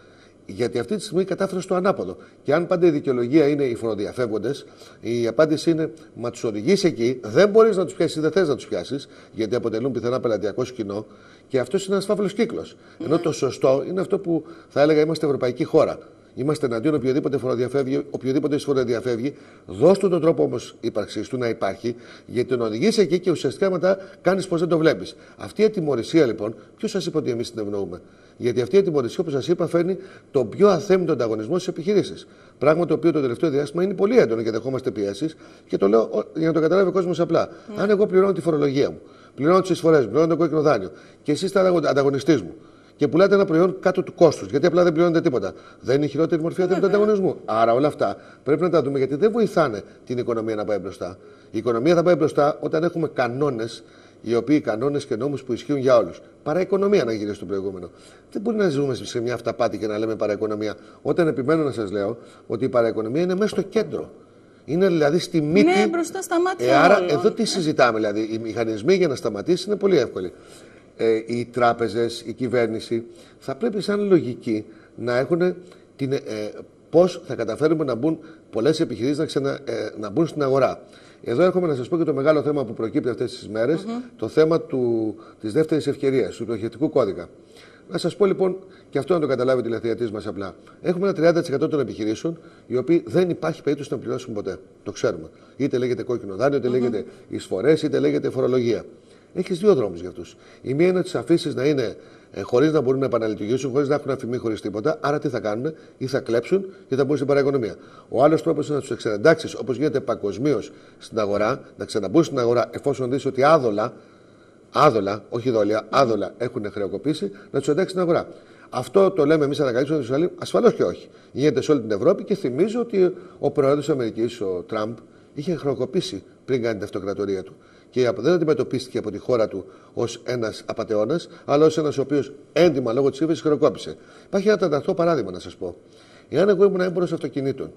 Γιατί αυτή τη στιγμή κατάφερε στο ανάποδο. Και αν πάντα η δικαιολογία είναι οι φοροδιαφεύγοντες, η απάντηση είναι: μα τους οδηγείς εκεί, δεν μπορείς να τους πιάσεις, δεν θες να τους πιάσεις, γιατί αποτελούν πιθανά πελατειακό κοινό. Και αυτό είναι ένας φαύλος κύκλος. Mm-hmm. Ενώ το σωστό είναι αυτό που θα έλεγα είμαστε ευρωπαϊκή χώρα. Είμαστε εναντίον οποιοδήποτε φοροδιαφεύγει, οποιοδήποτε φοροδιαφεύγει. Δώσ' του τον τρόπο όμως ύπαρξης του να υπάρχει, γιατί τον οδηγείς εκεί και ουσιαστικά μετά κάνεις πως δεν το βλέπεις. Αυτή η ατιμωρησία λοιπόν, ποιος σας είπε ότι εμείς την ευνοούμε? Γιατί αυτή η ατιμωρησία, όπως σας είπα, φέρνει τον πιο αθέμητο ανταγωνισμό στις επιχειρήσεις. Πράγμα το οποίο το τελευταίο διάστημα είναι πολύ έντονο και δεχόμαστε πιέσεις. Και το λέω για να το καταλάβει ο κόσμος απλά. Mm. Αν εγώ πληρώνω τη φορολογία μου, πληρώνω τις εισφορές μου, πληρώνω το κόκκινο δάνειο και εσείς είστε ανταγωνιστής μου και πουλάτε ένα προϊόν κάτω του κόστους, γιατί απλά δεν πληρώνετε τίποτα, δεν είναι η χειρότερη μορφή αθέμητου ανταγωνισμού? Άρα όλα αυτά πρέπει να τα δούμε, γιατί δεν βοηθάνε την οικονομία να πάει μπροστά. Η οικονομία θα πάει μπροστά όταν έχουμε κανόνες, οι οποίοι κανόνες και νόμους που ισχύουν για όλους. Παραοικονομία, να γυρίσει στο προηγούμενο. Δεν μπορεί να ζούμε σε μια αυταπάτη και να λέμε παραοικονομία, όταν επιμένω να σας λέω ότι η παραοικονομία είναι μέσα στο κέντρο. Είναι δηλαδή στη μύτη. Ναι, μπροστά στα μάτια. Ε, άρα όλων. Εδώ τι συζητάμε, δηλαδή. Οι μηχανισμοί για να σταματήσει είναι πολύ εύκολοι. Ε, οι τράπεζες, η κυβέρνηση θα πρέπει σαν λογική να έχουν την, ε, πώς θα καταφέρουμε να μπουν πολλές επιχειρήσεις να, ξανα, ε, να μπουν στην αγορά. Εδώ έρχομαι να σας πω και το μεγάλο θέμα που προκύπτει αυτές τις μέρες, mm-hmm. το θέμα του, της δεύτερης ευκαιρίας, του πτωχευτικού κώδικα. Να σας πω λοιπόν, και αυτό να το καταλάβει ο τηλεθεατής μας απλά. Έχουμε ένα τριάντα τοις εκατό των επιχειρήσεων, οι οποίοι δεν υπάρχει περίπτωση να πληρώσουν ποτέ. Το ξέρουμε. Είτε λέγεται κόκκινο δάνειο, είτε mm-hmm. λέγεται εισφορές, είτε λέγεται φορολογία. Έχεις δύο δρόμους για αυτούς. Η μία είναι να τις αφήσεις να είναι ε, χωρίς να μπορούν να επαναλειτουργήσουν, χωρίς να έχουν αφημί, χωρίς τίποτα. Άρα τι θα κάνουν? Ή θα κλέψουν και θα μπουν στην παραοικονομία. Ο άλλος τρόπος είναι να τους εξεντάξεις, όπως γίνεται παγκοσμίως στην αγορά, να ξαναμπούν στην αγορά εφόσον δεις ότι άδολα, άδολα, όχι δόλια, άδολα έχουν χρεοκοπήσει, να τους εντάξεις στην αγορά. Αυτό το λέμε εμείς ανακαλύψουμε στην Ισραήλ? Ασφαλώς και όχι. Γίνεται σε όλη την Ευρώπη και θυμίζω ότι ο πρόεδρος της Αμερικής, ο Τραμπ, είχε χρεοκοπήσει πριν κάνει την αυτοκρατορία του. Και δεν αντιμετωπίστηκε από τη χώρα του ως ένας απατεώνας, αλλά ως ένας ο οποίος έντιμα λόγω της ύφεσης χρεοκόπησε. Υπάρχει ένα τανταχτό παράδειγμα να σας πω. Εάν εγώ ήμουν έμπορος αυτοκινήτων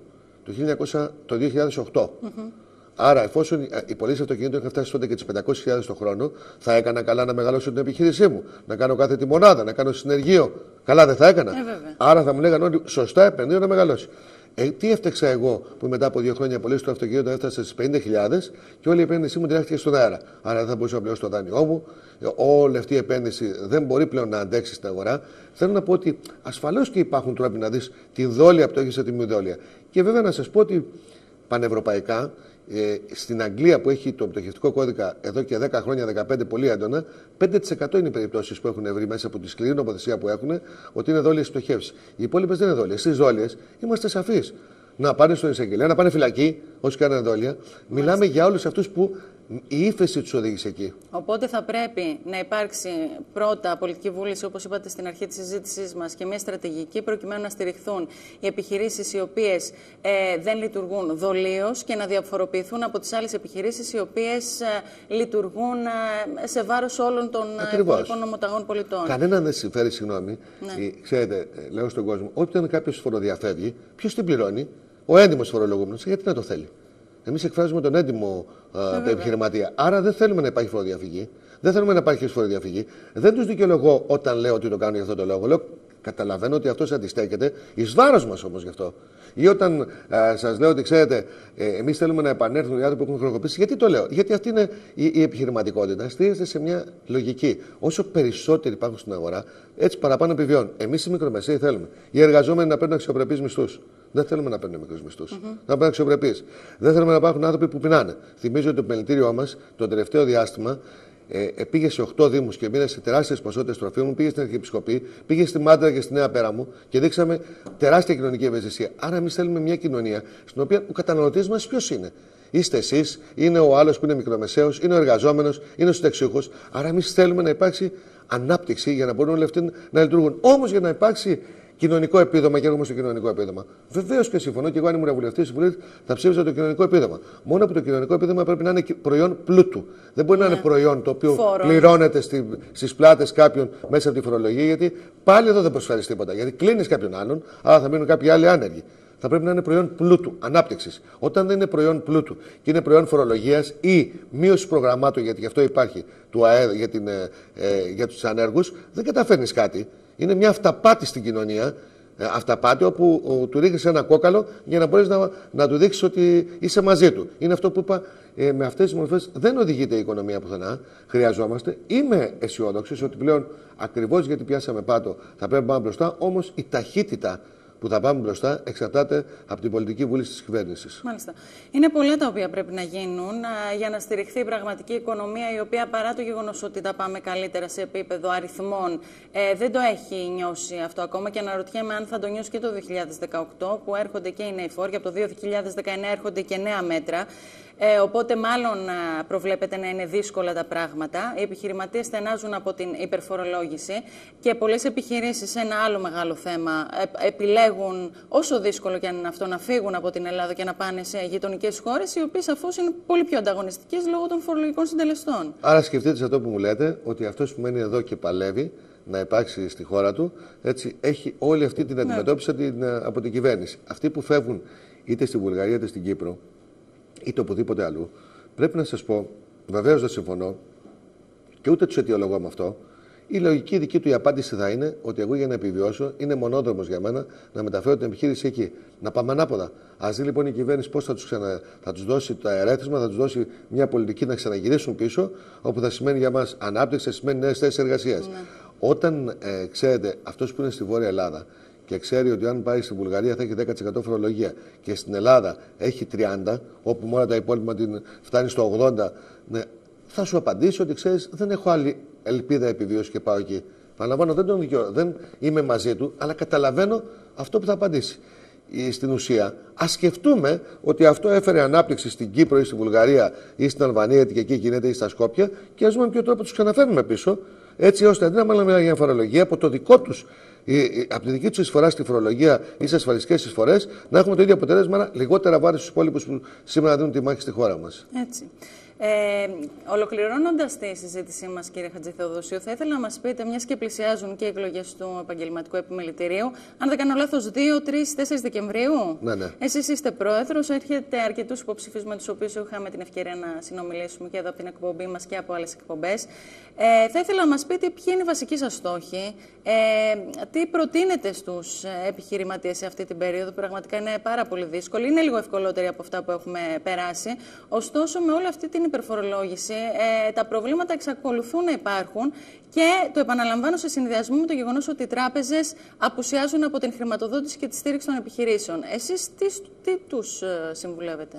το δύο χιλιάδες οκτώ, mm-hmm. άρα εφόσον οι πωλήσεις αυτοκινήτων είχαν φτάσει τότε και τις πεντακόσιες χιλιάδες το χρόνο, θα έκανα καλά να μεγαλώσω την επιχείρησή μου, να κάνω κάθε τη μονάδα, να κάνω συνεργείο? Καλά δεν θα έκανα? Ε, άρα θα μου λέγανε όλοι σωστά επενδύω να μεγαλώσει. Ε, τι έφταξα εγώ που μετά από δύο χρόνια πωλήσει το αυτοκίνητο έφτασε στις πενήντα χιλιάδες και όλη η επένδυσή μου τρέχτηκε στον αέρα. Άρα δεν θα μπορούσα να πληρώσω το δάνειό μου. Όλη αυτή η επένδυση δεν μπορεί πλέον να αντέξει στην αγορά. Θέλω να πω ότι ασφαλώς και υπάρχουν τρόποι να δεις τη δόλια που το έχει σε τη μη δόλια. Και βέβαια να σας πω ότι πανευρωπαϊκά, ε, στην Αγγλία που έχει το πτωχευτικό κώδικα εδώ και δέκα χρόνια, δεκαπέντε πολύ έντονα, πέντε τοις εκατό είναι οι περιπτώσεις που έχουν βρει μέσα από τη σκληρή νομοθεσία που έχουν ότι είναι δόλιες πτωχεύσεις. Οι υπόλοιπες δεν είναι δόλιες. Στις δόλιες είμαστε σαφείς. Να πάνε στον εισαγγελέα, να πάνε φυλακή, όσοι κάνουν δόλια. Μιλάμε για όλους αυτούς που η ύφεση τους οδήγησε εκεί. Οπότε θα πρέπει να υπάρξει πρώτα πολιτική βούληση, όπως είπατε στην αρχή της συζήτησής μας, και μια στρατηγική προκειμένου να στηριχθούν οι επιχειρήσεις οι οποίες ε, δεν λειτουργούν δολίως και να διαφοροποιηθούν από τις άλλες επιχειρήσεις οι οποίες ε, λειτουργούν ε, σε βάρος όλων των υπόλοιπων νομοταγών πολιτών. Κανέναν δεν συμφέρει, συγγνώμη. Ναι. Ε, ξέρετε, λέω στον κόσμο, όταν κάποιος φοροδιαφεύγει, ποιος την πληρώνει? Ο έντιμος φορολογούμενος. Γιατί να το θέλει? Εμείς εκφράζουμε τον έντιμο uh, επιχειρηματία. Άρα δεν θέλουμε να υπάρχει φοροδιαφυγή. Δεν θέλουμε να υπάρχει φοροδιαφυγή. Δεν τους δικαιολογώ όταν λέω ότι το κάνω για αυτό το λόγο. Λέω, καταλαβαίνω ότι αυτός αντιστέκεται, εις βάρος μας όμως γι' αυτό. Ή όταν uh, σας λέω ότι ξέρετε, ε, εμείς θέλουμε να επανέλθουν οι άνθρωποι που έχουν χρεοκοπήσει. Γιατί το λέω? Γιατί αυτή είναι η, η επιχειρηματικότητα. Στηρίζεται σε μια λογική. Όσο περισσότεροι υπάρχουν στην αγορά, έτσι παραπάνω επιβιώνουν. Εμείς οι μικρομεσαίοι θέλουμε οι εργαζόμενοι να παίρνουν αξιοπρεπείς μισθούς. Δεν θέλουμε να παίρνουν μικρούς μισθούς. Mm-hmm. Να παίρνουν αξιοπρεπείς. Δεν θέλουμε να υπάρχουν άνθρωποι που πεινάνε. Θυμίζω ότι το επιμελητήριό μας το τελευταίο διάστημα ε, πήγε σε οκτώ δήμους και μοίρασε τεράστιες ποσότητες τροφίμων. Πήγε στην Αρχιεπισκοπή, πήγε στη Μάντρα και στη Νέα Πέραμο και δείξαμε τεράστια κοινωνική ευαισθησία. Άρα, εμείς θέλουμε μια κοινωνία στην οποία ο καταναλωτής μας ποιος είναι? Είστε εσείς, είναι ο άλλος που είναι μικρομεσαίος, είναι ο εργαζόμενος, είναι ο συνταξιούχος. Άρα, εμείς θέλουμε να υπάρξει ανάπτυξη για να μπορούν όλοι αυτοί να λειτουργούν. Όμως, για να υπάρξει κοινωνικό επίδομα, και έρχομαι στο κοινωνικό επίδομα. Βεβαίως και συμφωνώ, και εγώ αν ήμουν βουλευτής θα ψήφιζα το κοινωνικό επίδομα. Μόνο που το κοινωνικό επίδομα πρέπει να είναι προϊόν πλούτου. Δεν μπορεί ναι. να είναι προϊόν το οποίο Φόρο. πληρώνεται στη, στις πλάτες κάποιων μέσα από τη φορολογία, γιατί πάλι εδώ δεν προσφέρει τίποτα. Γιατί κλείνει κάποιον άλλον, αλλά θα μείνουν κάποιοι άλλοι άνεργοι. Θα πρέπει να είναι προϊόν πλούτου, ανάπτυξης. Όταν δεν είναι προϊόν πλούτου και είναι προϊόν φορολογίας ή μείωση προγραμμάτων, γιατί γι' αυτό υπάρχει του ΑΕΔ για, την, ε, για τους ανέργους, δεν καταφέρνεις κάτι. Είναι μια αυταπάτη στην κοινωνία αυταπάτη, όπου ο, του ρίχνεις ένα κόκαλο για να μπορείς να, να του δείξεις ότι είσαι μαζί του. Είναι αυτό που είπα, ε, με αυτές τις μορφές δεν οδηγείται η οικονομία πουθενά. Χρειαζόμαστε. Είμαι αισιόδοξος ότι πλέον ακριβώς γιατί πιάσαμε πάτο θα πρέπει να πάμε μπροστά, όμως η ταχύτητα που θα πάμε μπροστά εξαρτάται από την πολιτική βούληση της κυβέρνησης. Μάλιστα. Είναι πολλά τα οποία πρέπει να γίνουν α, για να στηριχθεί η πραγματική οικονομία, η οποία παρά το γεγονός ότι τα πάμε καλύτερα σε επίπεδο αριθμών, ε, δεν το έχει νιώσει αυτό ακόμα. Και αναρωτιέμαι αν θα το νιώσει και το δύο χιλιάδες δεκαοκτώ, που έρχονται και οι νέοι φόροι. Από το δύο χιλιάδες δεκαεννέα έρχονται και νέα μέτρα. Ε, οπότε, μάλλον α, προβλέπεται να είναι δύσκολα τα πράγματα. Οι επιχειρηματίες στενάζουν από την υπερφορολόγηση και πολλές επιχειρήσεις, ένα άλλο μεγάλο θέμα, ε, επιλέγουν, όσο δύσκολο και αν είναι αυτό, να φύγουν από την Ελλάδα και να πάνε σε γειτονικές χώρες, οι οποίες σαφώς είναι πολύ πιο ανταγωνιστικές λόγω των φορολογικών συντελεστών. Άρα, σκεφτείτε σε αυτό που μου λέτε, ότι αυτός που μένει εδώ και παλεύει να υπάρξει στη χώρα του, έτσι, έχει όλη αυτή την αντιμετώπιση ναι. την, από την κυβέρνηση. Αυτοί που φεύγουν είτε στη Βουλγαρία είτε στην Κύπρο, είτε οπουδήποτε αλλού, πρέπει να σας πω, βεβαίως δεν συμφωνώ και ούτε τους αιτιολογώ με αυτό. Η λογική δική του η απάντηση θα είναι ότι εγώ για να επιβιώσω είναι μονόδρομος για μένα να μεταφέρω την επιχείρηση εκεί. Να πάμε ανάποδα. Ας δει λοιπόν η κυβέρνηση πώς θα τους, ξανα... θα τους δώσει το ερέθισμα, θα τους δώσει μια πολιτική να ξαναγυρίσουν πίσω, όπου θα σημαίνει για μας ανάπτυξη, θα σημαίνει νέες θέσεις εργασίας. Ναι. Όταν, ε, ξέρετε, αυτός που είναι στη Βόρεια Ελλάδα και ξέρει ότι αν πάει στη Βουλγαρία θα έχει δέκα τοις εκατό φορολογία και στην Ελλάδα έχει τριάντα τοις εκατό, όπου μόνο τα υπόλοιπα την φτάνει στο ογδόντα τοις εκατό, ναι, θα σου απαντήσει ότι ξέρεις, δεν έχω άλλη ελπίδα επιβίωση και πάω εκεί. Παραλαμβάνω, δεν τον δικαιώ, δεν είμαι μαζί του, αλλά καταλαβαίνω αυτό που θα απαντήσει. Στην ουσία, ας σκεφτούμε ότι αυτό έφερε ανάπτυξη στην Κύπρο ή στη Βουλγαρία ή στην Αλβανία, γιατί και εκεί γίνεται, ή στα Σκόπια, και ας δούμε με ποιο τρόπο τους ξαναφέρνουμε πίσω, έτσι ώστε αντί να μιλάμε για φορολογία από το δικό τους, από τη δική του εισφορά στη φορολογία ή σε ασφαλιστικές εισφορές, να έχουμε το ίδιο αποτέλεσμα, λιγότερα βάρη στους υπόλοιπους που σήμερα δίνουν τη μάχη στη χώρα μας. Έτσι. Ε, ολοκληρώνοντας τη συζήτησή μας, κύριε Χατζηθεοδοσίου, θα ήθελα να μας πείτε, μιας και πλησιάζουν και οι εκλογές του Επαγγελματικού Επιμελητηρίου, αν δεν κάνω λάθος, δύο, τρεις, τέσσερις Δεκεμβρίου. Ναι, ναι. Εσείς είστε πρόεδρος, έρχεται αρκετούς υποψήφιους με τους οποίους είχαμε την ευκαιρία να συνομιλήσουμε και εδώ από την εκπομπή μας και από άλλες εκπομπές. Ε, θα ήθελα να μας πείτε ποιοι είναι οι βασικοί σας στόχοι, ε, τι προτείνετε στους επιχειρηματίες σε αυτή την περίοδο, που πραγματικά είναι πάρα πολύ δύσκολη, είναι λίγο ευκολότερη από αυτά που έχουμε περάσει. Ωστόσο, με όλη αυτή την υπερφορολόγηση, ε, τα προβλήματα εξακολουθούν να υπάρχουν και το επαναλαμβάνω σε συνδυασμό με το γεγονός ότι οι τράπεζες απουσιάζουν από την χρηματοδότηση και τη στήριξη των επιχειρήσεων. Εσείς τι, τι τους ε, συμβουλεύετε?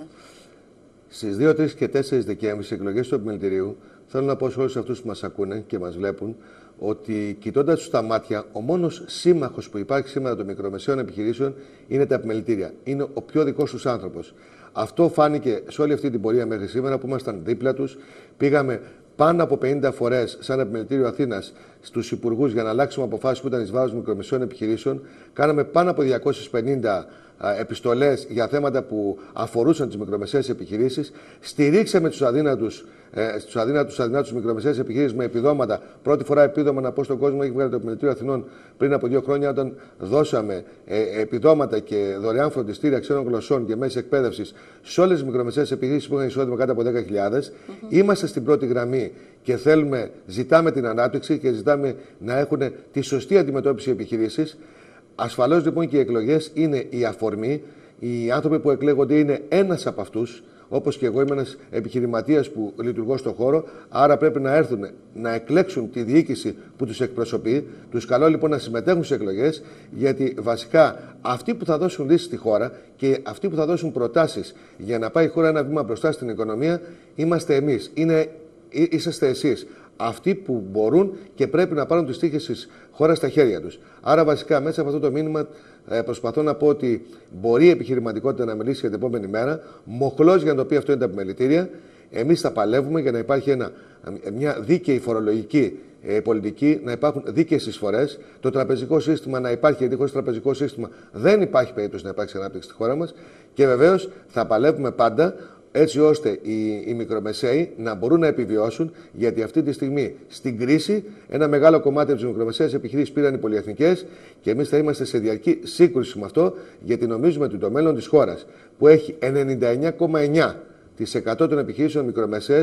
Στις δύο, τρεις και τέσσερις Δεκέμβρη, στις εκλογές του Επιμελητηρίου, θέλω να πω σε όλους αυτούς που μας ακούνε και μας βλέπουν ότι, κοιτώντας τους στα μάτια, ο μόνος σύμμαχος που υπάρχει σήμερα των μικρομεσαίων επιχειρήσεων είναι τα επιμελητήρια. Είναι ο πιο δικός τους άνθρωπος. Αυτό φάνηκε σε όλη αυτή την πορεία μέχρι σήμερα που ήμασταν δίπλα τους. Πήγαμε πάνω από πενήντα φορές σαν Επιμελητήριο Αθήνας στους υπουργούς για να αλλάξουμε αποφάσεις που ήταν εις βάρος μικρομεσαίων επιχειρήσεων. Κάναμε πάνω από διακόσιες πενήντα επιστολές για θέματα που αφορούσαν τις μικρομεσαίες επιχειρήσεις. Στηρίξαμε τους αδύνατους, ε, στους αδύνατους, αδυνάτους μικρομεσαίες επιχειρήσεις με επιδόματα. Πρώτη φορά επίδομα, να πω στον κόσμο, έχει βγάλει το Επιμελητήριο Αθηνών πριν από δύο χρόνια, όταν δώσαμε ε, επιδόματα και δωρεάν φροντιστήρια ξένων γλωσσών και μέση εκπαίδευσης σε όλες τις μικρομεσαίες επιχειρήσεις που είχαν εισόδημα κάτω από δέκα χιλιάδες. Mm-hmm. Είμαστε στην πρώτη γραμμή και θέλουμε, ζητάμε την ανάπτυξη και ζητάμε να έχουν τη σωστή αντιμετώπιση οι επιχειρήσεις. Ασφαλώς λοιπόν και οι εκλογές είναι η αφορμή. Οι άνθρωποι που εκλέγονται είναι ένας από αυτούς, όπως και εγώ είμαι ένας επιχειρηματίας που λειτουργώ στον χώρο. Άρα πρέπει να έρθουν να εκλέξουν τη διοίκηση που τους εκπροσωπεί. Τους καλώ λοιπόν να συμμετέχουν στις εκλογές, γιατί βασικά αυτοί που θα δώσουν λύσεις στη χώρα και αυτοί που θα δώσουν προτάσεις για να πάει η χώρα ένα βήμα μπροστά στην οικονομία είμαστε εμείς. Είναι, είσαστε εσείς. Αυτοί που μπορούν και πρέπει να πάρουν τις τύχες της χώρας στα χέρια τους. Άρα, βασικά, μέσα από αυτό το μήνυμα ε, προσπαθώ να πω ότι μπορεί η επιχειρηματικότητα να μιλήσει για την επόμενη μέρα. Μοχλός για να το πει αυτό είναι τα επιμελητήρια. Εμείς θα παλεύουμε για να υπάρχει ένα, μια δίκαιη φορολογική ε, πολιτική, να υπάρχουν δίκαιες εισφορές, το τραπεζικό σύστημα να υπάρχει, γιατί χωρίς τραπεζικό σύστημα δεν υπάρχει περίπτωση να υπάρξει ανάπτυξη στη χώρα μας. Και βεβαίως θα παλεύουμε πάντα, έτσι ώστε οι, οι μικρομεσαίοι να μπορούν να επιβιώσουν, γιατί αυτή τη στιγμή στην κρίση ένα μεγάλο κομμάτι από τις μικρομεσαίες επιχειρήσεις πήραν οι πολυεθνικές και εμείς θα είμαστε σε διαρκή σύγκρουση με αυτό, γιατί νομίζουμε ότι το μέλλον της χώρας, που έχει ενενήντα εννέα κόμμα εννέα τοις εκατό των επιχειρήσεων μικρομεσαίες,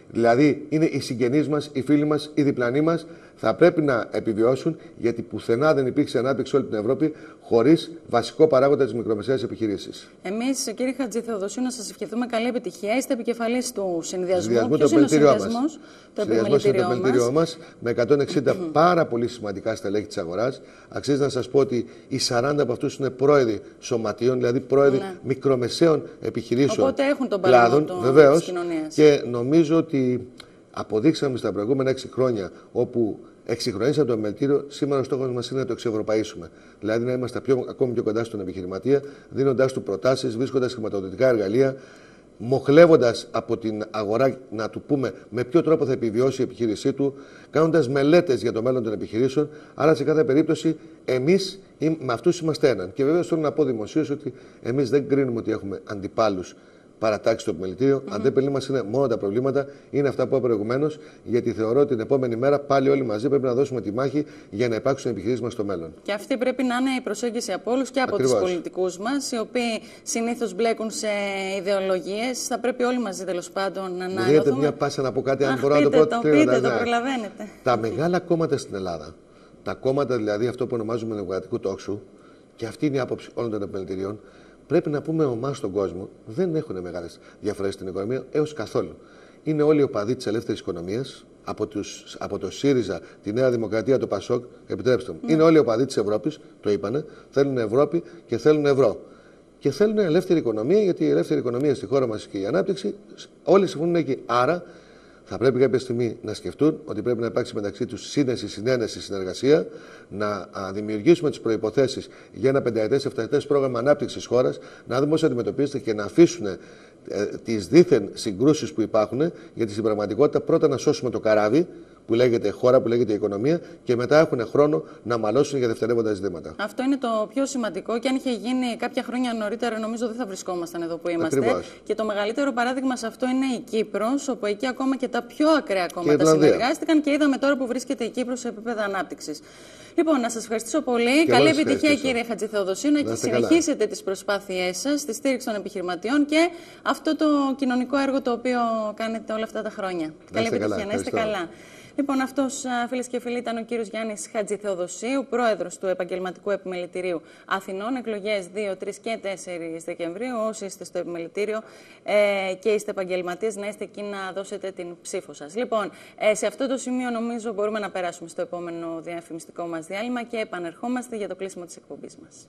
Δηλαδή είναι οι συγγενείς μας, οι φίλοι μας, οι διπλανοί μας, θα πρέπει να επιβιώσουν, γιατί πουθενά δεν υπήρξε ανάπτυξη όλη την Ευρώπη χωρίς βασικό παράγοντα τις μικρομεσαίες επιχειρήσεις. Εμείς, κύριε Χατζηθεοδοσίου, να σας ευχηθούμε καλή επιτυχία. Είστε επικεφαλής του συνδυασμού. Συνδυασμό, Ποιος το είναι ο συνδυασμός συνδυασμός? Το επιμελητήριό μας, με εκατόν εξήντα mm-hmm. πάρα πολύ σημαντικά στελέχη της αγοράς. Αξίζει να σας πω ότι οι σαράντα από αυτούς είναι πρόεδροι σωματείων, δηλαδή πρόεδροι ναι. μικρομεσαίων επιχειρήσεων. Οπότε έχουν τον κλάδων, του, βεβαίως, της κοινωνίας. Και νομίζω ότι αποδείξαμε στα προηγούμενα έξι χρόνια, όπου εξυγχρονίσαμε το επιμελητήριο, σήμερα ο στόχος μας είναι να το εξευρωπαίσουμε. Δηλαδή να είμαστε πιο, ακόμη πιο κοντά στον επιχειρηματία, δίνοντάς του προτάσεις, βρίσκοντας χρηματοδοτικά εργαλεία, μοχλεύοντας από την αγορά να του πούμε με ποιο τρόπο θα επιβιώσει η επιχείρησή του, κάνοντας μελέτες για το μέλλον των επιχειρήσεων. Άρα, σε κάθε περίπτωση, εμείς με αυτούς είμαστε έναν. Και βεβαίως θέλω να πω δημοσίως ότι εμείς δεν κρίνουμε ότι έχουμε αντιπάλους παρατάξει στο επιμελητήριο. Mm-hmm. Αντίπαλοι μας είναι μόνο τα προβλήματα, είναι αυτά που είπα προηγουμένως, γιατί θεωρώ ότι την επόμενη μέρα πάλι όλοι μαζί πρέπει να δώσουμε τη μάχη για να υπάρξουν επιχειρήσεις μας στο μέλλον. Και αυτή πρέπει να είναι η προσέγγιση από όλους και από τους πολιτικούς μας, οι οποίοι συνήθως μπλέκουν σε ιδεολογίες. Θα πρέπει όλοι μαζί τέλος πάντων να αναλύσουμε. Δίνετε μια πάσα να πω κάτι, αν μπορώ να το πω. Το πείτε, το προλαβαίνετε. Τα μεγάλα κόμματα στην Ελλάδα, τα κόμματα δηλαδή αυτό που ονομάζουμε δημοκρατικού τόξου, και αυτή είναι η άποψη όλων των επιμελητηρίων. Πρέπει να πούμε ομάς στον κόσμο, δεν έχουν μεγάλες διαφορές στην οικονομία έως καθόλου. Είναι όλοι οπαδοί της ελεύθερης οικονομίας, από, τους, από το ΣΥΡΙΖΑ, τη Νέα Δημοκρατία, το ΠΑΣΟΚ, επιτρέψτε μου. Mm. Είναι όλοι οπαδοί της Ευρώπης, το είπανε, θέλουν Ευρώπη και θέλουν ευρώ. Και θέλουν ελεύθερη οικονομία, γιατί η ελεύθερη οικονομία στη χώρα μας και η ανάπτυξη, όλοι συμφωνούν εκεί. Άρα, θα πρέπει κάποια στιγμή να σκεφτούν ότι πρέπει να υπάρξει μεταξύ τους σύνεση, συνένεση, συνεργασία, να δημιουργήσουμε τις προϋποθέσεις για ένα πενταετές, εφταετές πρόγραμμα ανάπτυξης της χώρας, να δούμε πώς αντιμετωπίζεται και να αφήσουν ε, τις δίθεν συγκρούσεις που υπάρχουν, γιατί στην πραγματικότητα πρώτα να σώσουμε το καράβι, που λέγεται χώρα, που λέγεται οικονομία, και μετά έχουν χρόνο να μαλώσουν για δευτερεύοντα ζητήματα. Αυτό είναι το πιο σημαντικό, και αν είχε γίνει κάποια χρόνια νωρίτερα, νομίζω δεν θα βρισκόμασταν εδώ που είμαστε. Ακριβώς. Και το μεγαλύτερο παράδειγμα σε αυτό είναι η Κύπρος, όπου εκεί ακόμα και τα πιο ακραία κόμματα συνεργάστηκαν και είδαμε τώρα που βρίσκεται η Κύπρος σε επίπεδα ανάπτυξης. Λοιπόν, να σας ευχαριστήσω πολύ. Και καλή επιτυχία, κύριε Χατζηθεοδοσίου, να, να συνεχίσετε τις προσπάθειές σας στη στήριξη των επιχειρηματιών και αυτό το κοινωνικό έργο το οποίο κάνετε όλα αυτά τα χρόνια. Να καλή επιτυχία, καλά. Να είστε καλά. Λοιπόν, αυτός, φίλες και φίλοι, ήταν ο κύριος Γιάννης Χατζηθεοδοσίου, πρόεδρος του Επαγγελματικού Επιμελητηρίου Αθηνών, εκλογές δύο, τρεις και τέσσερις Δεκεμβρίου. Όσοι είστε στο επιμελητήριο ε, και είστε επαγγελματίες, να είστε εκεί να δώσετε την ψήφο σας. Λοιπόν, ε, σε αυτό το σημείο νομίζω μπορούμε να περάσουμε στο επόμενο διαφημιστικό μας διάλειμμα και επανερχόμαστε για το κλείσιμο της εκπομπής μας.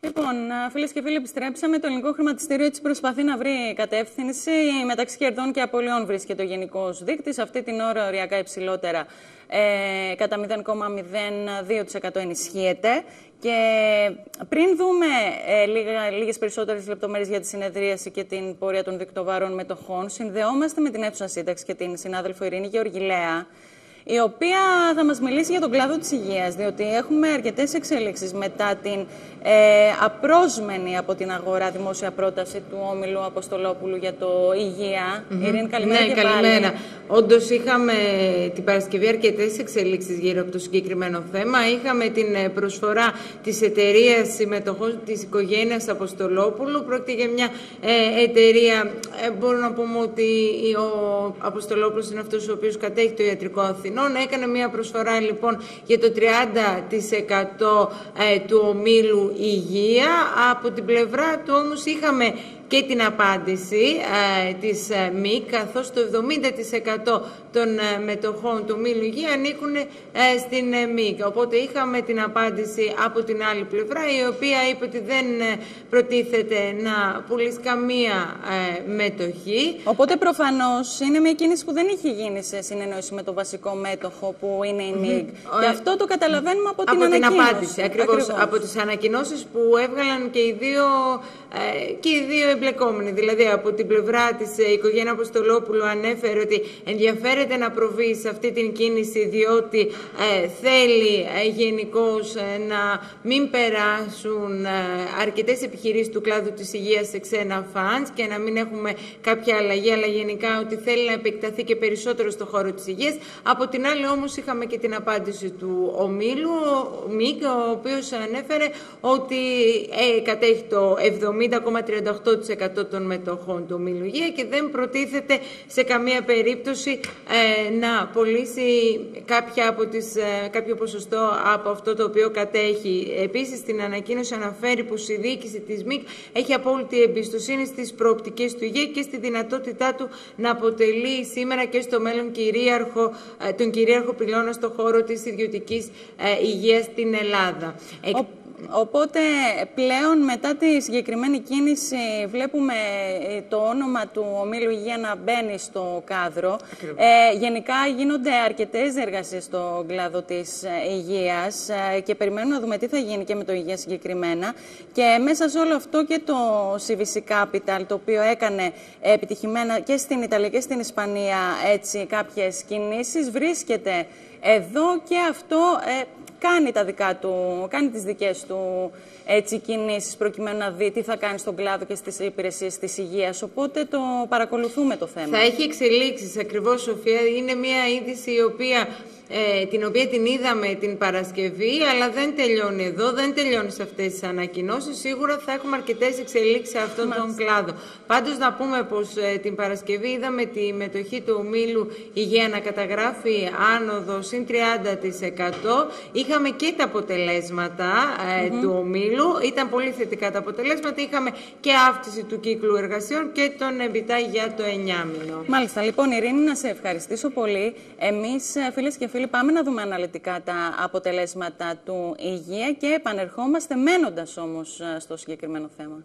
Λοιπόν, φίλες και φίλοι, επιστρέψαμε. Το ελληνικό χρηματιστήριο έτσι προσπαθεί να βρει κατεύθυνση. Μεταξύ κερδών και απολειών βρίσκεται ο γενικός δείκτης. Αυτή την ώρα οριακά υψηλότερα, ε, κατά μηδέν κόμμα μηδέν δύο τοις εκατό ενισχύεται. Και πριν δούμε ε, λίγα, λίγες περισσότερες λεπτομέρειες για τη συνεδρίαση και την πορεία των δικτοβάρων μετοχών, συνδεόμαστε με την αίθουσα σύνταξη και την συνάδελφο Ειρήνη Γεωργιλέα, η οποία θα μας μιλήσει για τον κλάδο της υγείας, διότι έχουμε αρκετές εξέλιξεις μετά την ε, απρόσμενη από την αγορά δημόσια πρόταση του Όμιλου Αποστολόπουλου για το υγεία. Mm-hmm. Ειρήνη, καλημέρα ναι, και καλημέρα. πάλι. Όντως είχαμε την Παρασκευή αρκετές εξελίξεις γύρω από το συγκεκριμένο θέμα. Είχαμε την προσφορά της εταιρείας συμμετοχών της οικογένειας Αποστολόπουλου. Πρόκειται για μια ε, εταιρεία, ε, μπορούμε να πούμε ότι ο Αποστολόπουλος είναι αυτός ο οποίος κατέχει το ιατρικό Αθηνών. Έκανε μια προσφορά λοιπόν για το τριάντα τοις εκατό ε, του ομίλου υγεία. Από την πλευρά του όμως είχαμε και την απάντηση ε, της ε, ΜΙΚ, καθώς το εβδομήντα τοις εκατό των ε, μετοχών του ομίλου υγεία ανήκουν ε, στην ε, ΜΙΚ. Οπότε είχαμε την απάντηση από την άλλη πλευρά, η οποία είπε ότι δεν ε, προτίθεται να πουλήσει καμία ε, μετοχή. Οπότε προφανώς είναι μια κίνηση που δεν έχει γίνει σε συνεννόηση με το βασικό μέτοχο που είναι η ΜΙΚ. Mm-hmm. Και αυτό το καταλαβαίνουμε από, από την, την ανακοίνωση. απάντηση. Ακριβώς, Ακριβώς. Από τις ανακοινώσεις που έβγαλαν και οι δύο, ε, και οι δύο εμπλεκόμενοι. Δηλαδή, από την πλευρά της ε, οικογένεια Αποστολόπουλου ανέφερε ότι ενδιαφέρεται να προβεί σε αυτή την κίνηση, διότι ε, θέλει ε, γενικώς ε, να μην περάσουν ε, αρκετές επιχειρήσεις του κλάδου της υγείας σε ξένα φαντς και να μην έχουμε κάποια αλλαγή, αλλά γενικά ότι θέλει να επεκταθεί και περισσότερο στο χώρο της υγείας. Από την άλλη όμως είχαμε και την απάντηση του ομίλου, ο ΜΙΚ, ο οποίος ανέφερε ότι ε, κατέχει το εβδομήντα κόμμα τριάντα οκτώ τοις εκατό των μετοχών του ομίλου υγεία και δεν προτίθεται σε καμία περίπτωση ε, να πωλήσει κάποια από τις, ε, κάποιο ποσοστό από αυτό το οποίο κατέχει. Επίσης, στην ανακοίνωση αναφέρει πως η διοίκηση της ΜΙΚ έχει απόλυτη εμπιστοσύνη στις προοπτικές του υγεία και στη δυνατότητά του να αποτελεί σήμερα και στο μέλλον κυρίαρχο, ε, τον κυρίαρχο πυλώνα στο χώρο της ιδιωτικής ε, υγείας στην Ελλάδα. Ο... Οπότε πλέον μετά τη συγκεκριμένη κίνηση βλέπουμε το όνομα του ομίλου υγεία να μπαίνει στο κάδρο. Ε, γενικά γίνονται αρκετές εργασίες στον κλάδο της υγείας ε, και περιμένουμε να δούμε τι θα γίνει και με το υγεία συγκεκριμένα. Και μέσα σε όλο αυτό και το σι βι σι Capital, το οποίο έκανε επιτυχημένα και στην Ιταλία και στην Ισπανία έτσι, κάποιες κινήσεις, βρίσκεται εδώ και αυτό... Ε, κάνει τα δικά του, κάνει τις δικές του έτσι, κινήσεις προκειμένου να δει τι θα κάνει στον κλάδο και στις υπηρεσίες της υγείας. Οπότε το παρακολουθούμε το θέμα. Θα έχει εξελίξεις, ακριβώς, Σοφία. Είναι μια είδηση η οποία... Ε, την οποία την είδαμε την Παρασκευή, αλλά δεν τελειώνει εδώ, δεν τελειώνει σε αυτές τις ανακοινώσεις. Σίγουρα θα έχουμε αρκετές εξελίξεις σε αυτόν Μάλιστα. τον κλάδο. Πάντως να πούμε πως ε, την Παρασκευή είδαμε τη μετοχή του ομίλου υγεία να καταγράφει άνοδο συν τριάντα τοις εκατό. Είχαμε και τα αποτελέσματα ε, mm-hmm. του ομίλου. Ήταν πολύ θετικά τα αποτελέσματα. Είχαμε και αύξηση του κύκλου εργασιών και τον εμπιτά για το εννιάμηνο. Μάλιστα. Λοιπόν, Ειρήνη, να σε ευχαριστήσω πολύ. Εμείς, φίλες και φίλοι, πάμε να δούμε αναλυτικά τα αποτελέσματα του υγεία και επανερχόμαστε μένοντας όμως στο συγκεκριμένο θέμα.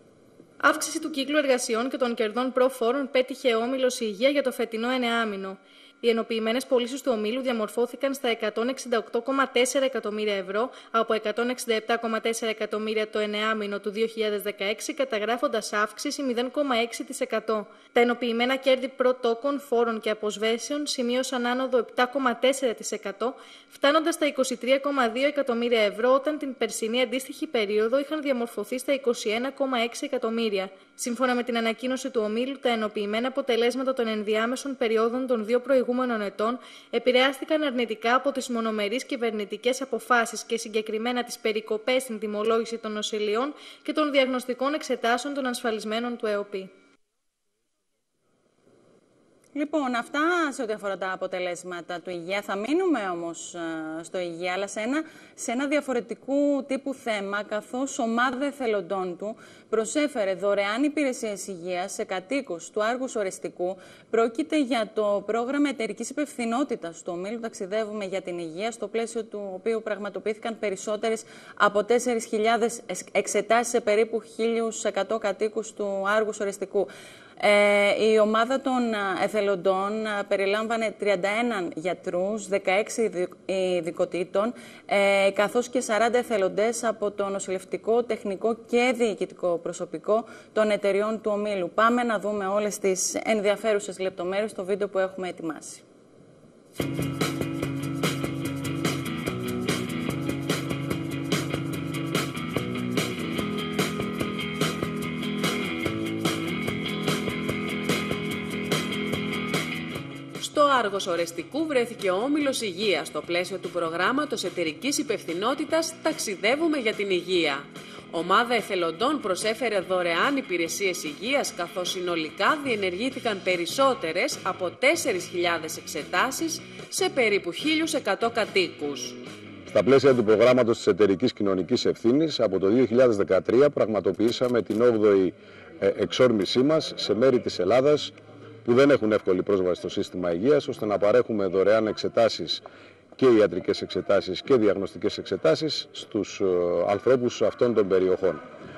Αύξηση του κύκλου εργασιών και των κερδών προφόρων πέτυχε ο Όμιλος Υγεία για το φετινό εννιάμηνο. Οι ενοποιημένες πωλήσεις του ομίλου διαμορφώθηκαν στα εκατόν εξήντα οκτώ κόμμα τέσσερα εκατομμύρια ευρώ από εκατόν εξήντα επτά κόμμα τέσσερα εκατομμύρια το εννιάμηνο του δύο χιλιάδες δεκαέξι, καταγράφοντας αύξηση μηδέν κόμμα έξι τοις εκατό. Τα ενοποιημένα κέρδη πρωτόκων, φόρων και αποσβέσεων σημείωσαν άνοδο επτά κόμμα τέσσερα τοις εκατό, φτάνοντας στα είκοσι τρία κόμμα δύο εκατομμύρια ευρώ, όταν την περσινή αντίστοιχη περίοδο είχαν διαμορφωθεί στα είκοσι ένα κόμμα έξι εκατομμύρια. Σύμφωνα με την ανακοίνωση του ομίλου, τα ενοποιημένα αποτελέσματα των ενδιάμεσων περιόδων των δύο προηγούμενων ετών επηρεάστηκαν αρνητικά από τις μονομερείς κυβερνητικές αποφάσεις και συγκεκριμένα τις περικοπές στην τιμολόγηση των νοσηλειών και των διαγνωστικών εξετάσεων των ασφαλισμένων του ΕΟΠΗ. Λοιπόν, αυτά σε ό,τι αφορά τα αποτελέσματα του υγεία. Θα μείνουμε όμως στο υγεία, αλλά σε ένα, σε ένα διαφορετικού τύπου θέμα, καθώς ομάδα εθελοντών του προσέφερε δωρεάν υπηρεσίες υγείας σε κατοίκους του Άργους Ορεστικού. Πρόκειται για το πρόγραμμα εταιρικής υπευθυνότητας του ομίλου Ταξιδεύουμε για την Υγεία, στο πλαίσιο του οποίου πραγματοποιήθηκαν περισσότερες από τέσσερις χιλιάδες εξετάσεις σε περίπου χίλιους εκατό κατοίκους του Άργους Ορεστικού. Ε, η ομάδα των εθελοντών περιλάμβανε τριάντα ένα γιατρούς, δεκαέξι ειδικοτήτων, ε, καθώς και σαράντα εθελοντές από το νοσηλευτικό, τεχνικό και διοικητικό προσωπικό των εταιριών του ομίλου. Πάμε να δούμε όλες τις ενδιαφέρουσες λεπτομέρειες στο βίντεο που έχουμε ετοιμάσει. Στο Άργος Ορεστικού βρέθηκε ο Όμιλος Υγείας στο πλαίσιο του προγράμματος εταιρικής υπευθυνότητας «Ταξιδεύουμε για την Υγεία». Ομάδα εθελοντών προσέφερε δωρεάν υπηρεσίες υγείας, καθώς συνολικά διενεργήθηκαν περισσότερες από τέσσερις χιλιάδες εξετάσεις σε περίπου χίλιους εκατό κατοίκους. Στα πλαίσια του προγράμματος της εταιρικής κοινωνικής ευθύνης, από το δύο χιλιάδες δεκατρία πραγματοποιήσαμε την όγδοη εξόρμησή μας σε μέρη της Ελλάδας που δεν έχουν εύκολη πρόσβαση στο σύστημα υγείας, ώστε να παρέχουμε δωρεάν εξετάσεις και ιατρικές εξετάσεις και διαγνωστικές εξετάσεις στους ανθρώπους αυτών των περιοχών.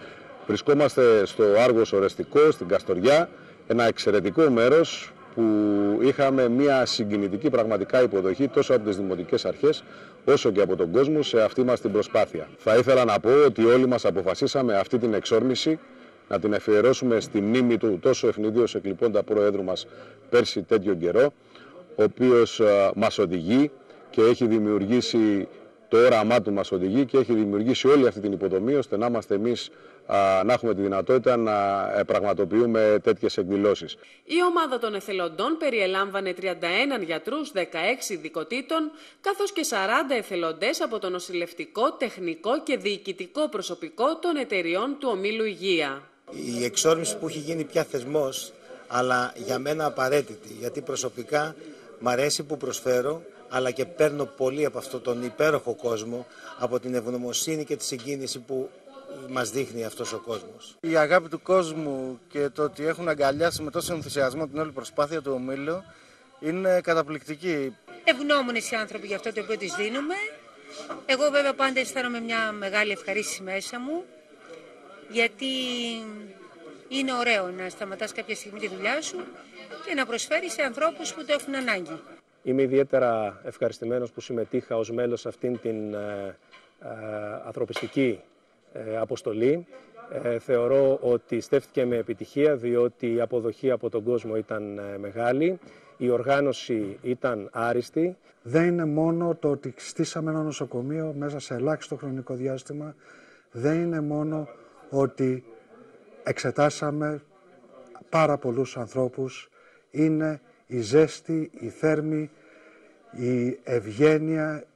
Βρισκόμαστε στο Άργος Ορεστικό, στην Καστοριά, ένα εξαιρετικό μέρος που είχαμε μια συγκινητική πραγματικά υποδοχή τόσο από τις δημοτικές αρχές όσο και από τον κόσμο σε αυτή μας την προσπάθεια. Θα ήθελα να πω ότι όλοι μας αποφασίσαμε αυτή την εξόρμηση να την αφιερώσουμε στη μνήμη του τόσο ευνηδίως εκλειπώντα πρόεδρου μας πέρσι τέτοιο καιρό, ο οποίος α, μας οδηγεί και έχει δημιουργήσει, το όραμά του μας οδηγεί και έχει δημιουργήσει όλη αυτή την υποδομή, ώστε να είμαστε εμείς α, να έχουμε τη δυνατότητα να ε, πραγματοποιούμε τέτοιες εκδηλώσεις. Η ομάδα των εθελοντών περιελάμβανε τριάντα ένα γιατρούς, δεκαέξι ειδικοτήτων, καθώς και σαράντα εθελοντές από το νοσηλευτικό, τεχνικό και διοικητικό προσωπικό των εταιριών του Ομίλου Υγεία. Η εξόρμηση που έχει γίνει πια θεσμός, αλλά για μένα απαραίτητη, γιατί προσωπικά μ' αρέσει που προσφέρω, αλλά και παίρνω πολύ από αυτόν τον υπέροχο κόσμο, από την ευγνωμοσύνη και τη συγκίνηση που μας δείχνει αυτός ο κόσμος. Η αγάπη του κόσμου και το ότι έχουν αγκαλιάσει με τόσο ενθουσιασμό την όλη προσπάθεια του ομίλου είναι καταπληκτική. Ευγνώμονες οι άνθρωποι για αυτό το οποίο τις δίνουμε. Εγώ βέβαια πάντα αισθάνομαι μια μεγάλη ευχαρίστηση μέσα μου, γιατί είναι ωραίο να σταματάς κάποια στιγμή τη δουλειά σου και να προσφέρεις σε ανθρώπους που το έχουν ανάγκη. Είμαι ιδιαίτερα ευχαριστημένος που συμμετείχα ως μέλος σε αυτήν την ε, ε, ανθρωπιστική ε, αποστολή. Ε, θεωρώ ότι στέφθηκε με επιτυχία, διότι η αποδοχή από τον κόσμο ήταν ε, μεγάλη, η οργάνωση ήταν άριστη. Δεν είναι μόνο το ότι στήσαμε ένα νοσοκομείο μέσα σε ελάχιστο χρονικό διάστημα, δεν είναι μόνο ότι εξετάσαμε πάρα πολλούς ανθρώπους, είναι η ζέστη, η θέρμη, η ευγένεια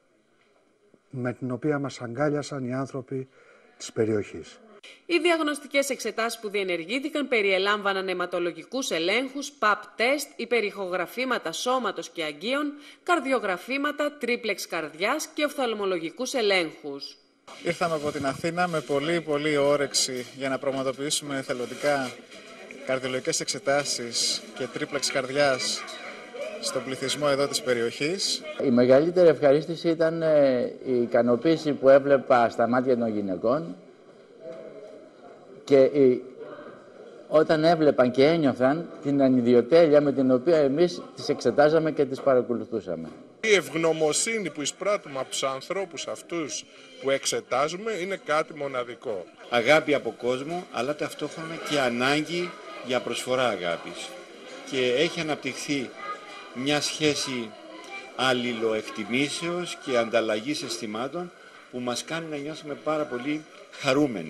με την οποία μας αγκάλιασαν οι άνθρωποι της περιοχής. Οι διαγνωστικές εξετάσεις που διενεργήθηκαν περιελάμβαναν αιματολογικούς ελέγχους, παπ τεστ, υπερηχογραφήματα σώματος και αγκίων, καρδιογραφήματα, τρίπλεξ καρδιάς και οφθαλμολογικούς ελέγχους. Ήρθαμε από την Αθήνα με πολύ πολύ όρεξη για να πραγματοποιήσουμε εθελοντικά καρδιολογικές εξετάσεις και τρίπλεξ καρδιάς στον πληθυσμό εδώ της περιοχής. Η μεγαλύτερη ευχαρίστηση ήταν η ικανοποίηση που έβλεπα στα μάτια των γυναικών και η... όταν έβλεπαν και ένιωθαν την ανιδιοτέλεια με την οποία εμείς τις εξετάζαμε και τις παρακολουθούσαμε. Η ευγνωμοσύνη που εισπράττουμε από τους ανθρώπους αυτούς που εξετάζουμε είναι κάτι μοναδικό. Αγάπη από κόσμο, αλλά ταυτόχρονα και ανάγκη για προσφορά αγάπης. Και έχει αναπτυχθεί μια σχέση αλληλοεκτιμήσεως και ανταλλαγής αισθημάτων που μας κάνει να νιώσουμε πάρα πολύ χαρούμενοι.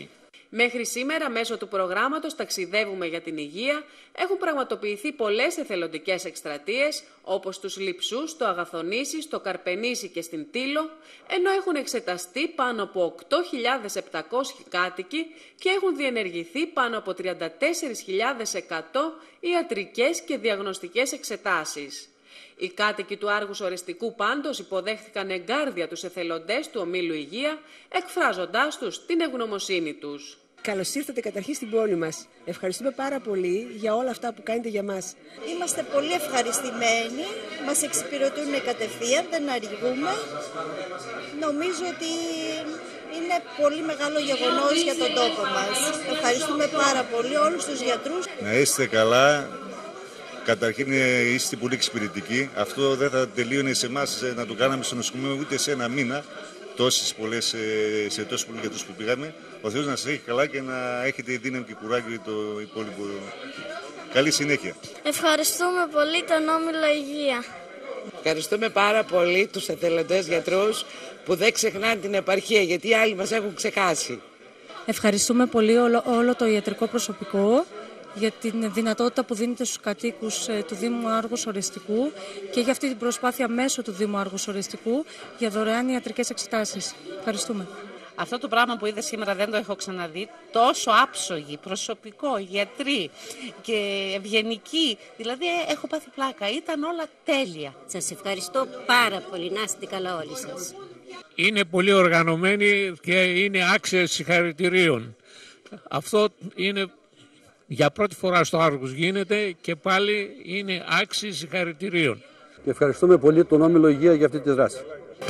Μέχρι σήμερα, μέσω του προγράμματος «Ταξιδεύουμε για την Υγεία», έχουν πραγματοποιηθεί πολλές εθελοντικές εκστρατείες, όπως στους Λειψούς, στο Αγαθονήσι, στο Καρπενήσι και στην Τήλο, ενώ έχουν εξεταστεί πάνω από οκτώ χιλιάδες επτακόσιοι κάτοικοι και έχουν διενεργηθεί πάνω από τριάντα τέσσερις χιλιάδες εκατό ιατρικές και διαγνωστικές εξετάσεις. Οι κάτοικοι του Άργους Ορεστικού πάντως υποδέχθηκαν εγκάρδια τους εθελοντές του Ομίλου Υγεία, εκφράζοντάς τους την ευγνωμοσύνη τους. Καλώς ήρθατε καταρχήν στην πόλη μας. Ευχαριστούμε πάρα πολύ για όλα αυτά που κάνετε για μας. Είμαστε πολύ ευχαριστημένοι, μας εξυπηρετούν κατευθείαν, δεν αργούμε. Νομίζω ότι είναι πολύ μεγάλο γεγονός για τον τόπο μας. Ευχαριστούμε πάρα πολύ όλους τους γιατρούς. Να είστε καλά. Καταρχήν είστε πολύ εξυπηρετικοί. Αυτό δεν θα τελείωνε σε εμάς να το κάναμε στο νοσοκομείο ούτε σε ένα μήνα. Τόσες πολλές, σε τόσους πολλούς γιατρούς που πήγαμε. Ο Θεός να σας έχει καλά και να έχετε δύναμη και κουράγιο για το υπόλοιπο. Καλή συνέχεια. Ευχαριστούμε πολύ τον Όμιλο Υγεία. Ευχαριστούμε πάρα πολύ τους εθελοντές γιατρούς που δεν ξεχνάνε την επαρχία, γιατί οι άλλοι μας έχουν ξεχάσει. Ευχαριστούμε πολύ όλο, όλο το ιατρικό προσωπικό για την δυνατότητα που δίνεται στους κατοίκους του Δήμου Άργους Ορεστικού και για αυτή την προσπάθεια μέσω του Δήμου Άργους Ορεστικού για δωρεάν ιατρικές εξετάσεις. Ευχαριστούμε. Αυτό το πράγμα που είδα σήμερα δεν το έχω ξαναδεί. Τόσο άψογοι, προσωπικό, γιατροί και ευγενικοί. Δηλαδή έχω πάθει πλάκα. Ήταν όλα τέλεια. Σας ευχαριστώ πάρα πολύ. Να είστε καλά όλοι σας. Είναι πολύ οργανωμένοι και είναι άξιες συγχαρητηρίων. Αυτό είναι για πρώτη φορά στο Άργους γίνεται και πάλι είναι άξιοι συγχαρητηρίων. Και ευχαριστούμε πολύ τον Όμιλο Υγεία για αυτή τη δράση.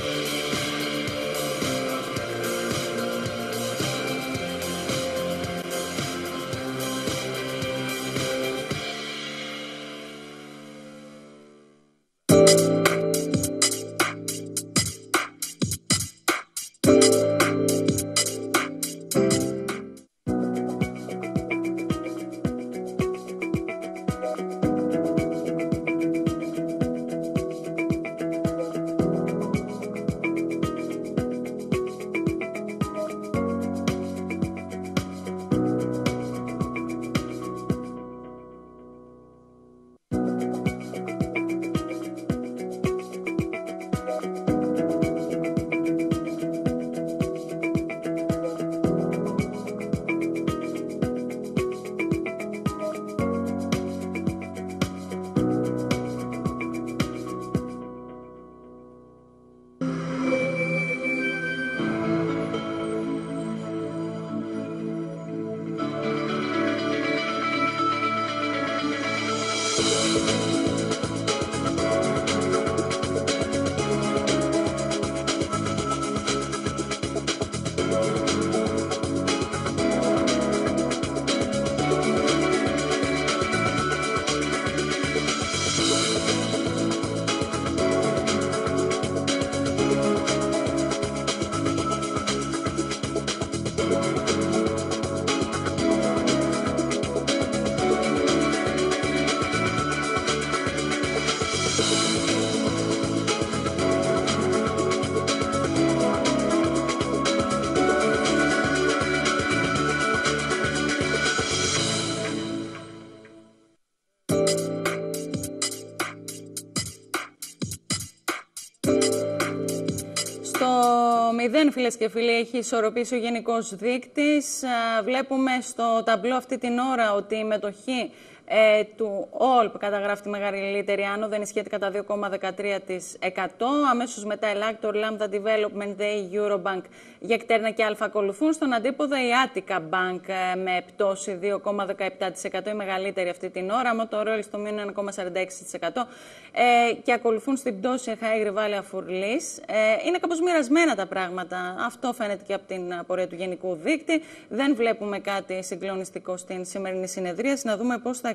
μηδέν, φίλες και φίλοι, έχει ισορροπήσει ο γενικός δείκτης. Βλέπουμε στο ταμπλό αυτή την ώρα ότι η μετοχή ε, του Όλπ καταγράφει τη μεγαλύτερη άνοδο, ενισχύεται κατά δύο κόμμα δεκατρία τοις εκατό. Αμέσως μετά Elector, Lambda Development, Day, Eurobank, Γεκτέρνα και Αλφα ακολουθούν. Στον αντίποδα η Attica Bank ε, με πτώση δύο κόμμα δεκαεπτά τοις εκατό, η μεγαλύτερη αυτή την ώρα. Motorola στο μείον ένα κόμμα σαράντα έξι τοις εκατό ε, και ακολουθούν στην πτώση High Rivalia Furlis. Ε, είναι κάπως μοιρασμένα τα πράγματα. Αυτό φαίνεται και από την πορεία του γενικού δείκτη. Δεν βλέπουμε κάτι συγκλονιστικό στην σημερινή συνεδρίαση. Να δούμε πώς θα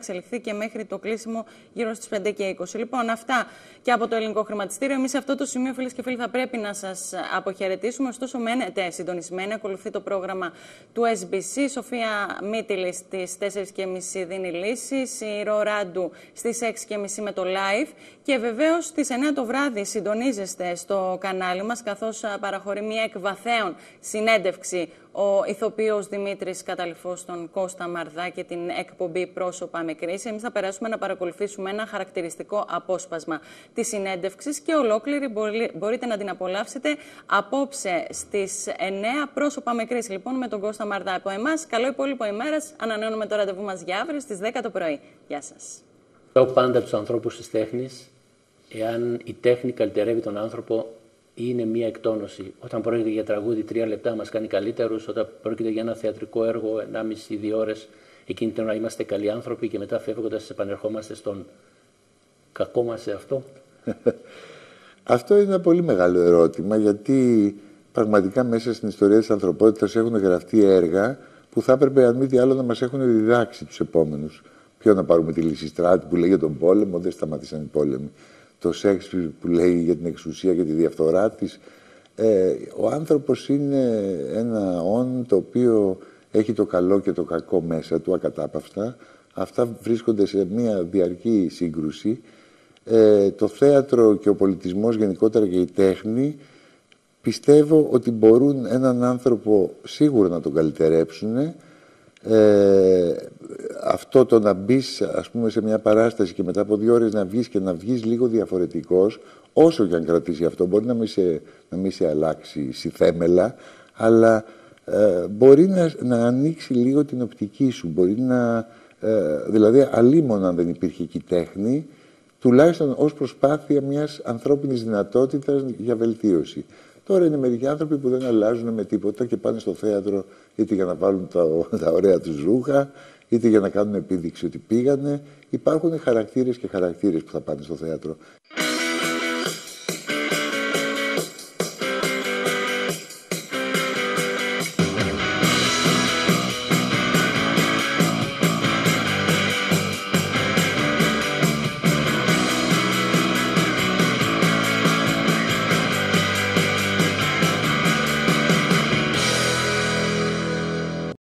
εξελιχθεί και μέχρι το κλείσιμο γύρω στις πέντε και είκοσι. Λοιπόν, αυτά και από το ελληνικό χρηματιστήριο. Εμείς σε αυτό το σημείο, φίλες και φίλοι, θα πρέπει να σας αποχαιρετήσουμε. Ωστόσο, μένετε συντονισμένοι. Ακολουθεί το πρόγραμμα του ες μπι σι. Σοφία Μίτιλη στις τέσσερις και μισή δίνει λύσεις. Η Ρο Ράντου στις έξι και μισή με το live. Και βεβαίως στις εννιά το βράδυ συντονίζεστε στο κανάλι μας, καθώς παραχωρεί μια εκβαθέων συνέντευξη ο ηθοποιός Δημήτρης Καταλυφός στον Κώστα Μαρδά και την εκπομπή Πρόσωπα με κρίση. Εμείς θα περάσουμε να παρακολουθήσουμε ένα χαρακτηριστικό απόσπασμα της συνέντευξης και ολόκληρη μπορείτε να την απολαύσετε απόψε στις εννιά. Πρόσωπα με κρίση, λοιπόν, με τον Κώστα Μαρδά. Από εμάς, καλό υπόλοιπο ημέρας. Ανανεώνουμε το ραντεβού μας για αύριο στις δέκα το πρωί. Γεια σας. Λέω πάντα τους ανθρώπους της τέχνης, εάν η τέχνη καλυτερεύει τον άνθρωπο, είναι μία εκτόνωση. Όταν πρόκειται για τραγούδι, τρία λεπτά μας κάνει καλύτερους. Όταν πρόκειται για ένα θεατρικό έργο, ενάμιση δύο ώρες, εκείνη την ώρα είμαστε καλοί άνθρωποι και μετά φεύγοντας επανερχόμαστε στον κακό μας εαυτό. Αυτό είναι ένα πολύ μεγάλο ερώτημα, γιατί πραγματικά μέσα στην ιστορία της ανθρωπότητας έχουν γραφτεί έργα που θα έπρεπε, αν μη τι άλλο, να μας έχουν διδάξει τους επόμενους. Ποιο να πάρουμε τη Λυσιστράτη που λέει για τον πόλεμο, δεν σταματήσαν οι πόλεμοι. Το Σέξπιρ που λέει για την εξουσία και τη διαφθορά της. Ε, ο άνθρωπος είναι ένα όν το οποίο έχει το καλό και το κακό μέσα του ακατάπαυστα. Αυτά βρίσκονται σε μια διαρκή σύγκρουση. Ε, το θέατρο και ο πολιτισμός γενικότερα και η τέχνη πιστεύω ότι μπορούν έναν άνθρωπο σίγουρα να τον καλυτερέψουν. Ε, αυτό το να μπει, ας πούμε, σε μια παράσταση και μετά από δύο ώρες να βγεις και να βγεις λίγο διαφορετικός, όσο και αν κρατήσει αυτό, μπορεί να μην σε, να μην σε αλλάξει θέμελα, αλλά ε, μπορεί να, να ανοίξει λίγο την οπτική σου, μπορεί να, ε, δηλαδή αλίμονα αν δεν υπήρχε εκεί τέχνη, τουλάχιστον ως προσπάθεια μιας ανθρώπινης δυνατότητας για βελτίωση. Τώρα είναι μερικοί άνθρωποι που δεν αλλάζουν με τίποτα και πάνε στο θέατρο είτε για να βάλουν τα, τα ωραία τους ρούχα, είτε για να κάνουν επίδειξη ότι πήγανε. Υπάρχουν χαρακτήρες και χαρακτήρες που θα πάνε στο θέατρο.